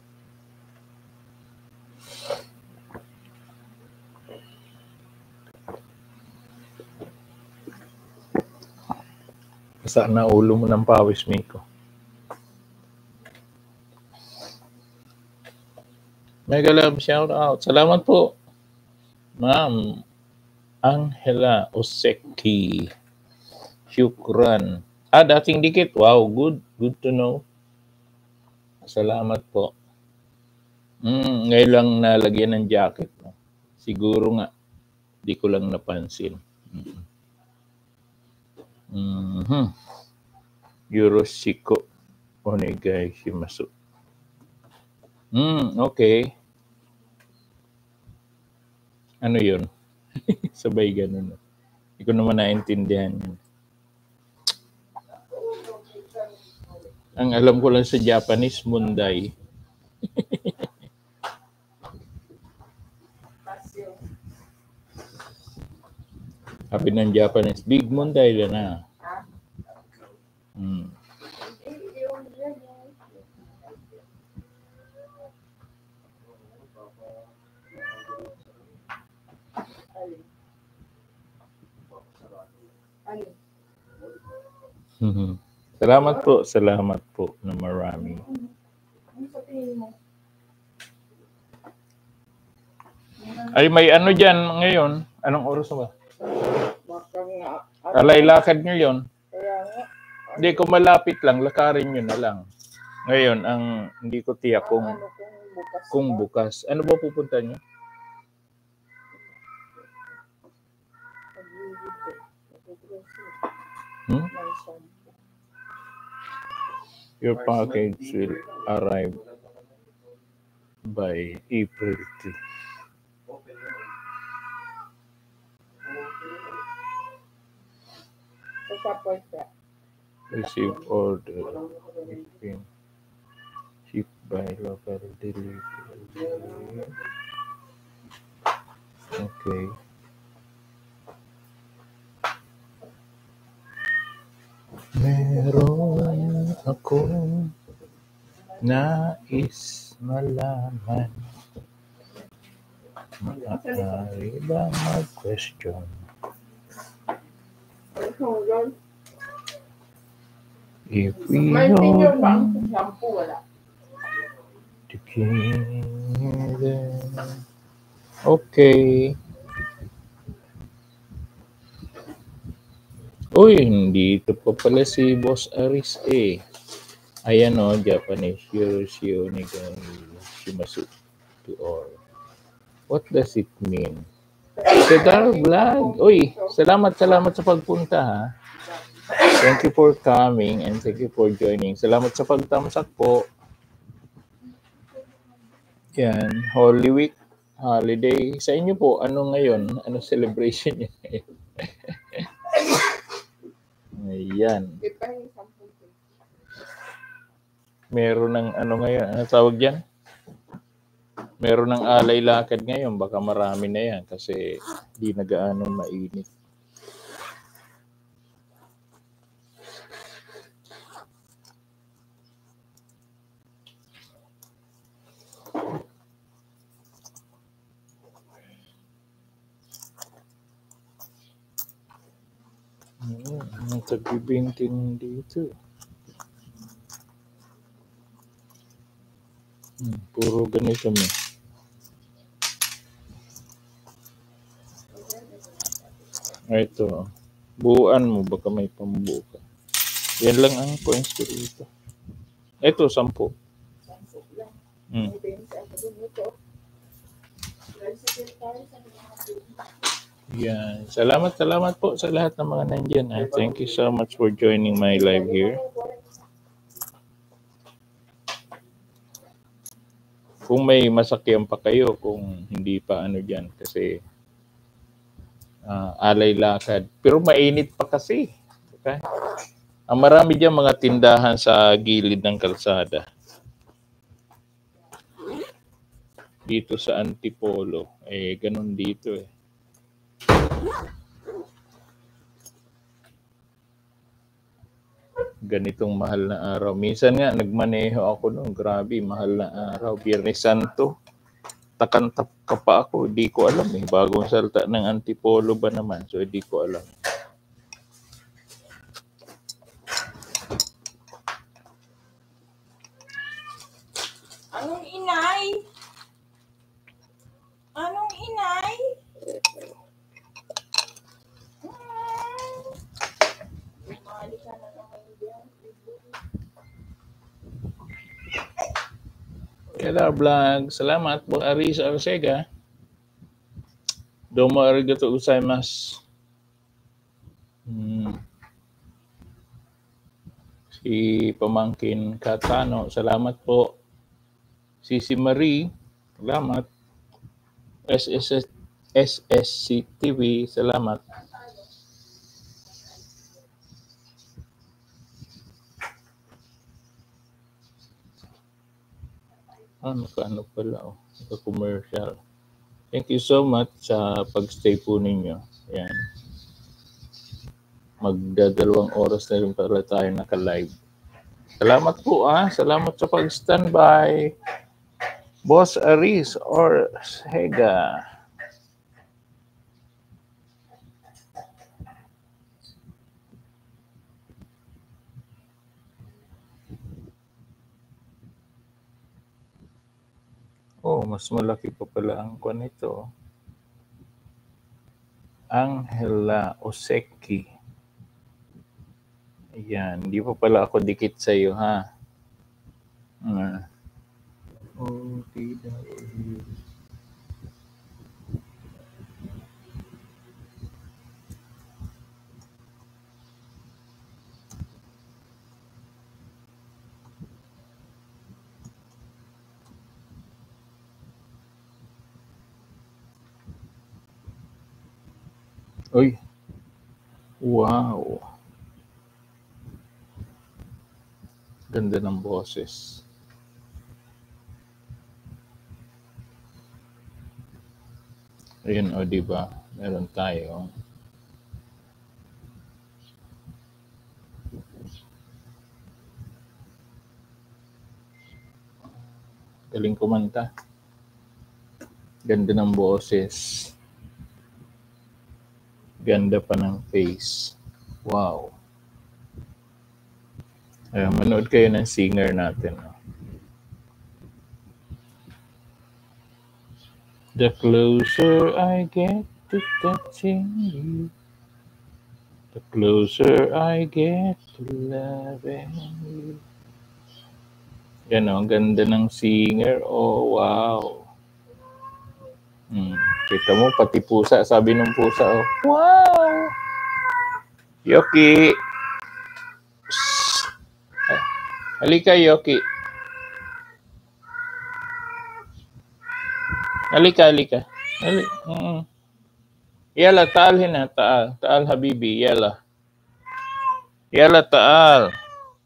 Basa na ulo mo ng pawis, Miko. Mega love shout out. Salamat po, Ma'am Angela Oseki. Shukran. Ah, dating dikit. Wow, good. Good to know. Salamat po. Mm, ngayon lang nalagyan ng jacket. No? Siguro nga, di ko lang napansin. Mm-hmm. Mm-hmm. Yoroshiko onegai shimasu. Mm, okay. Ano yun? Sabay ganun. Hindi ko naman naintindihan yun. Ang alam ko lang sa Japanese, munday. Sabi ng Japanese, big munday lang na. Hmm. Hmm. Salamat po, salamat po na marami. Ay, may ano dyan ngayon? Anong oras ba? Alay, lakad nyo yun. Hindi, kung malapit lang, lakarin nyo na lang. Ngayon, ang hindi ko tiyak kung, kung bukas. Ano ba pupunta nyo? Hmm? Your package will arrive by April third. Receive order. Ship by local delivery. Okay. Meron akong nais malaman. Maaari ba mag-question? If we are together. Okay. Uy, hindi ito pa pala si Boss Aris eh. Ayan o, Japanese. Yoroshio Nigai Shimasu to all. What does it mean? Cedar Vlog. Uy, salamat, salamat sa pagpunta ha. Thank you for coming and thank you for joining. Salamat sa pagtamsak po. Yan, Holy Week, holiday. Sa inyo po, ano ngayon? Ano celebration niyo ngayon? Ayan. Meron ng ano ngayon? Ano tawag dyan? Meron ng alay lakad ngayon. Baka marami na yan kasi di na gaano mainit. Ang tagbibintin dito. Hmm, puro ganito mo. Ito. Buuan mo. Baka may pambuka. Yan lang ang coins ko dito. Ito, sampu. Hmm. Yan. Salamat, salamat po sa lahat ng mga nandyan. Ha? Thank you so much for joining my live here. Kung may masakyan pa kayo, kung hindi pa ano dyan, kasi uh, alay lakad. Pero mainit pa kasi. Okay? Ang marami dyan mga tindahan sa gilid ng kalsada. Dito sa Antipolo, eh ganun dito eh. Ganitong mahal na araw. Minsan nga, nagmaneho ako noon. Grabe, mahal na araw. Biyernes Santo. Takantap ka pa ako. Di ko alam eh. Bagong salta ng Antipolo ba naman? So, di ko alam. Anong inay? Anong inay? Kaya vlog. Salamat po Arisa Arcega. Domo arigato gozaimasu. Hmm. Si Pamangkin Katano, salamat po. Sisi Marie, salamat. S S S S C T V, salamat. Ano ka, ano pala, oh. Naka-commercial. Thank you so much sa pag-stay po ninyo. Ayan. Magdadalawang oras na rin para tayo naka-live. Salamat po ah. Salamat sa pag-standby. Boss Aris or Hega. Oh, mas malaki pa pala ang kwan nito. Angela Oseki. Ayan, hindi pa pala ako dikit sa iyo ha. Uh. Oh, tidak. Uy. Wow. Ganda ng boses. Ayun o, di ba? Meron tayo. Galing kumanta. Ganda ng boses. Ganda pa ng face. Wow. Ay, manood kayo ng singer natin. The closer I get to touching you, the closer I get to loving you. Yan o, ganda ng singer. Oh, wow. Hmm. Kita mo, pati pusa. Sabi ng pusa, oh, wow! Yoki! Psst. Halika, Yoki. Halika, halika. Halika. Mm-hmm. Yala, taal hina. Taal. Taal, habibi. Yala. Yala, taal.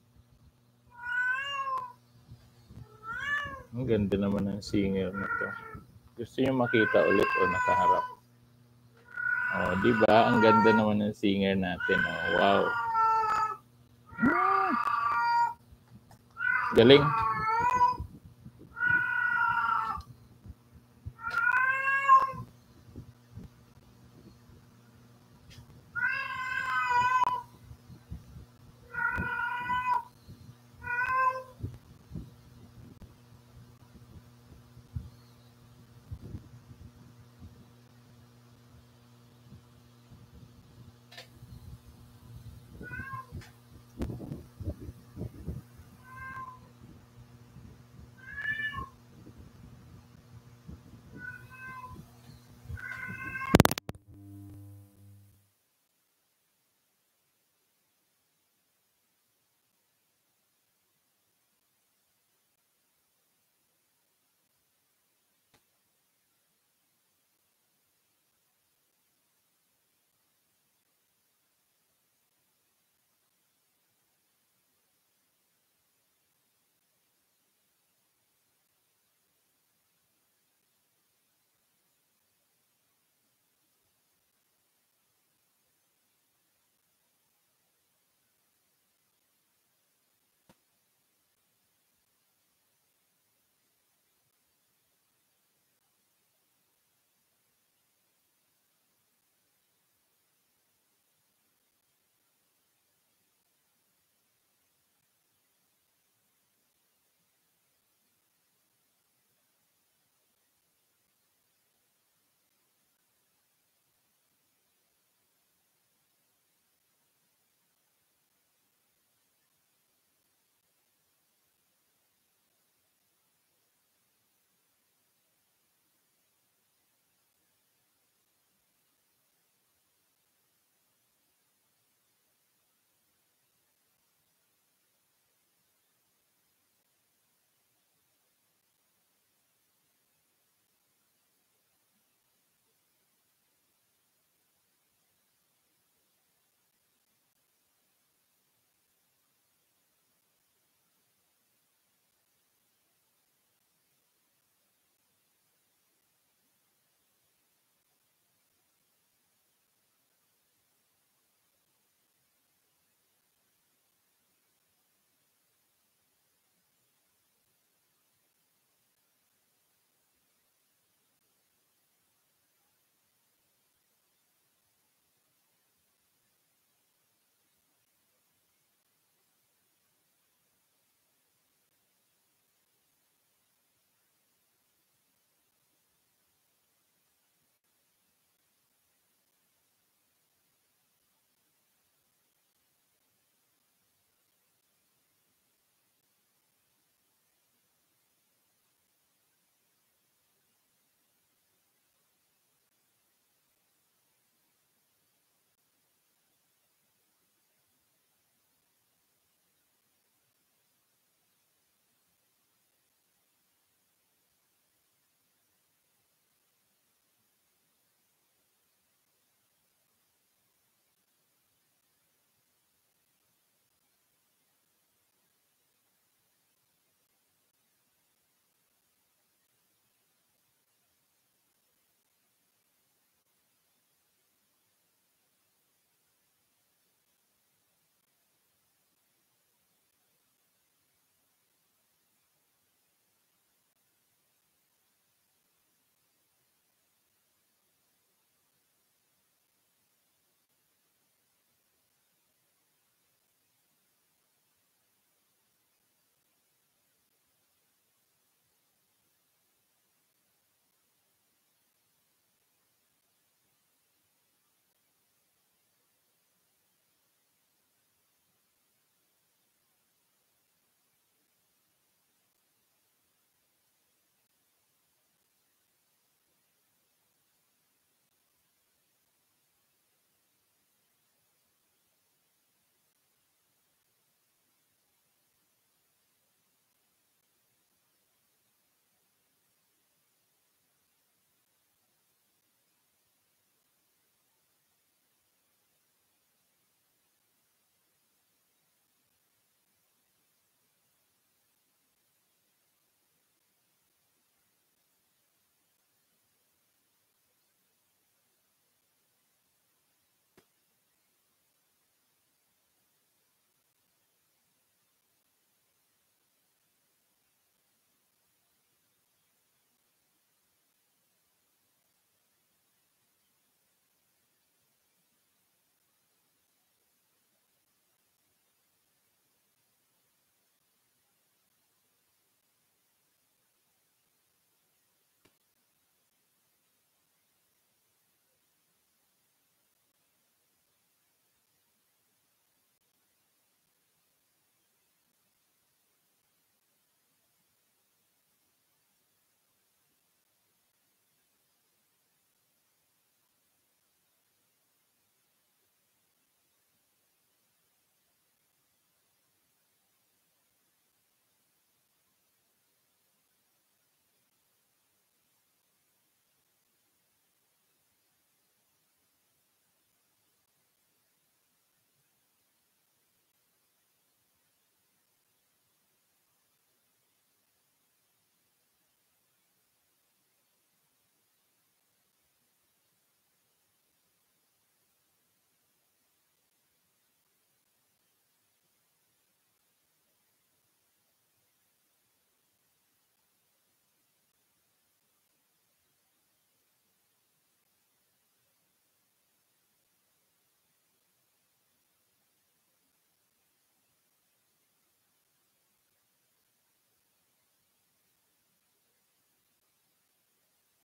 Ang ganda naman ng singer na to. Gusto niyo makita ulit o nakaharap? Oh, di ba? Ang ganda naman ng singer natin. Oh, wow. Hmm. Galing.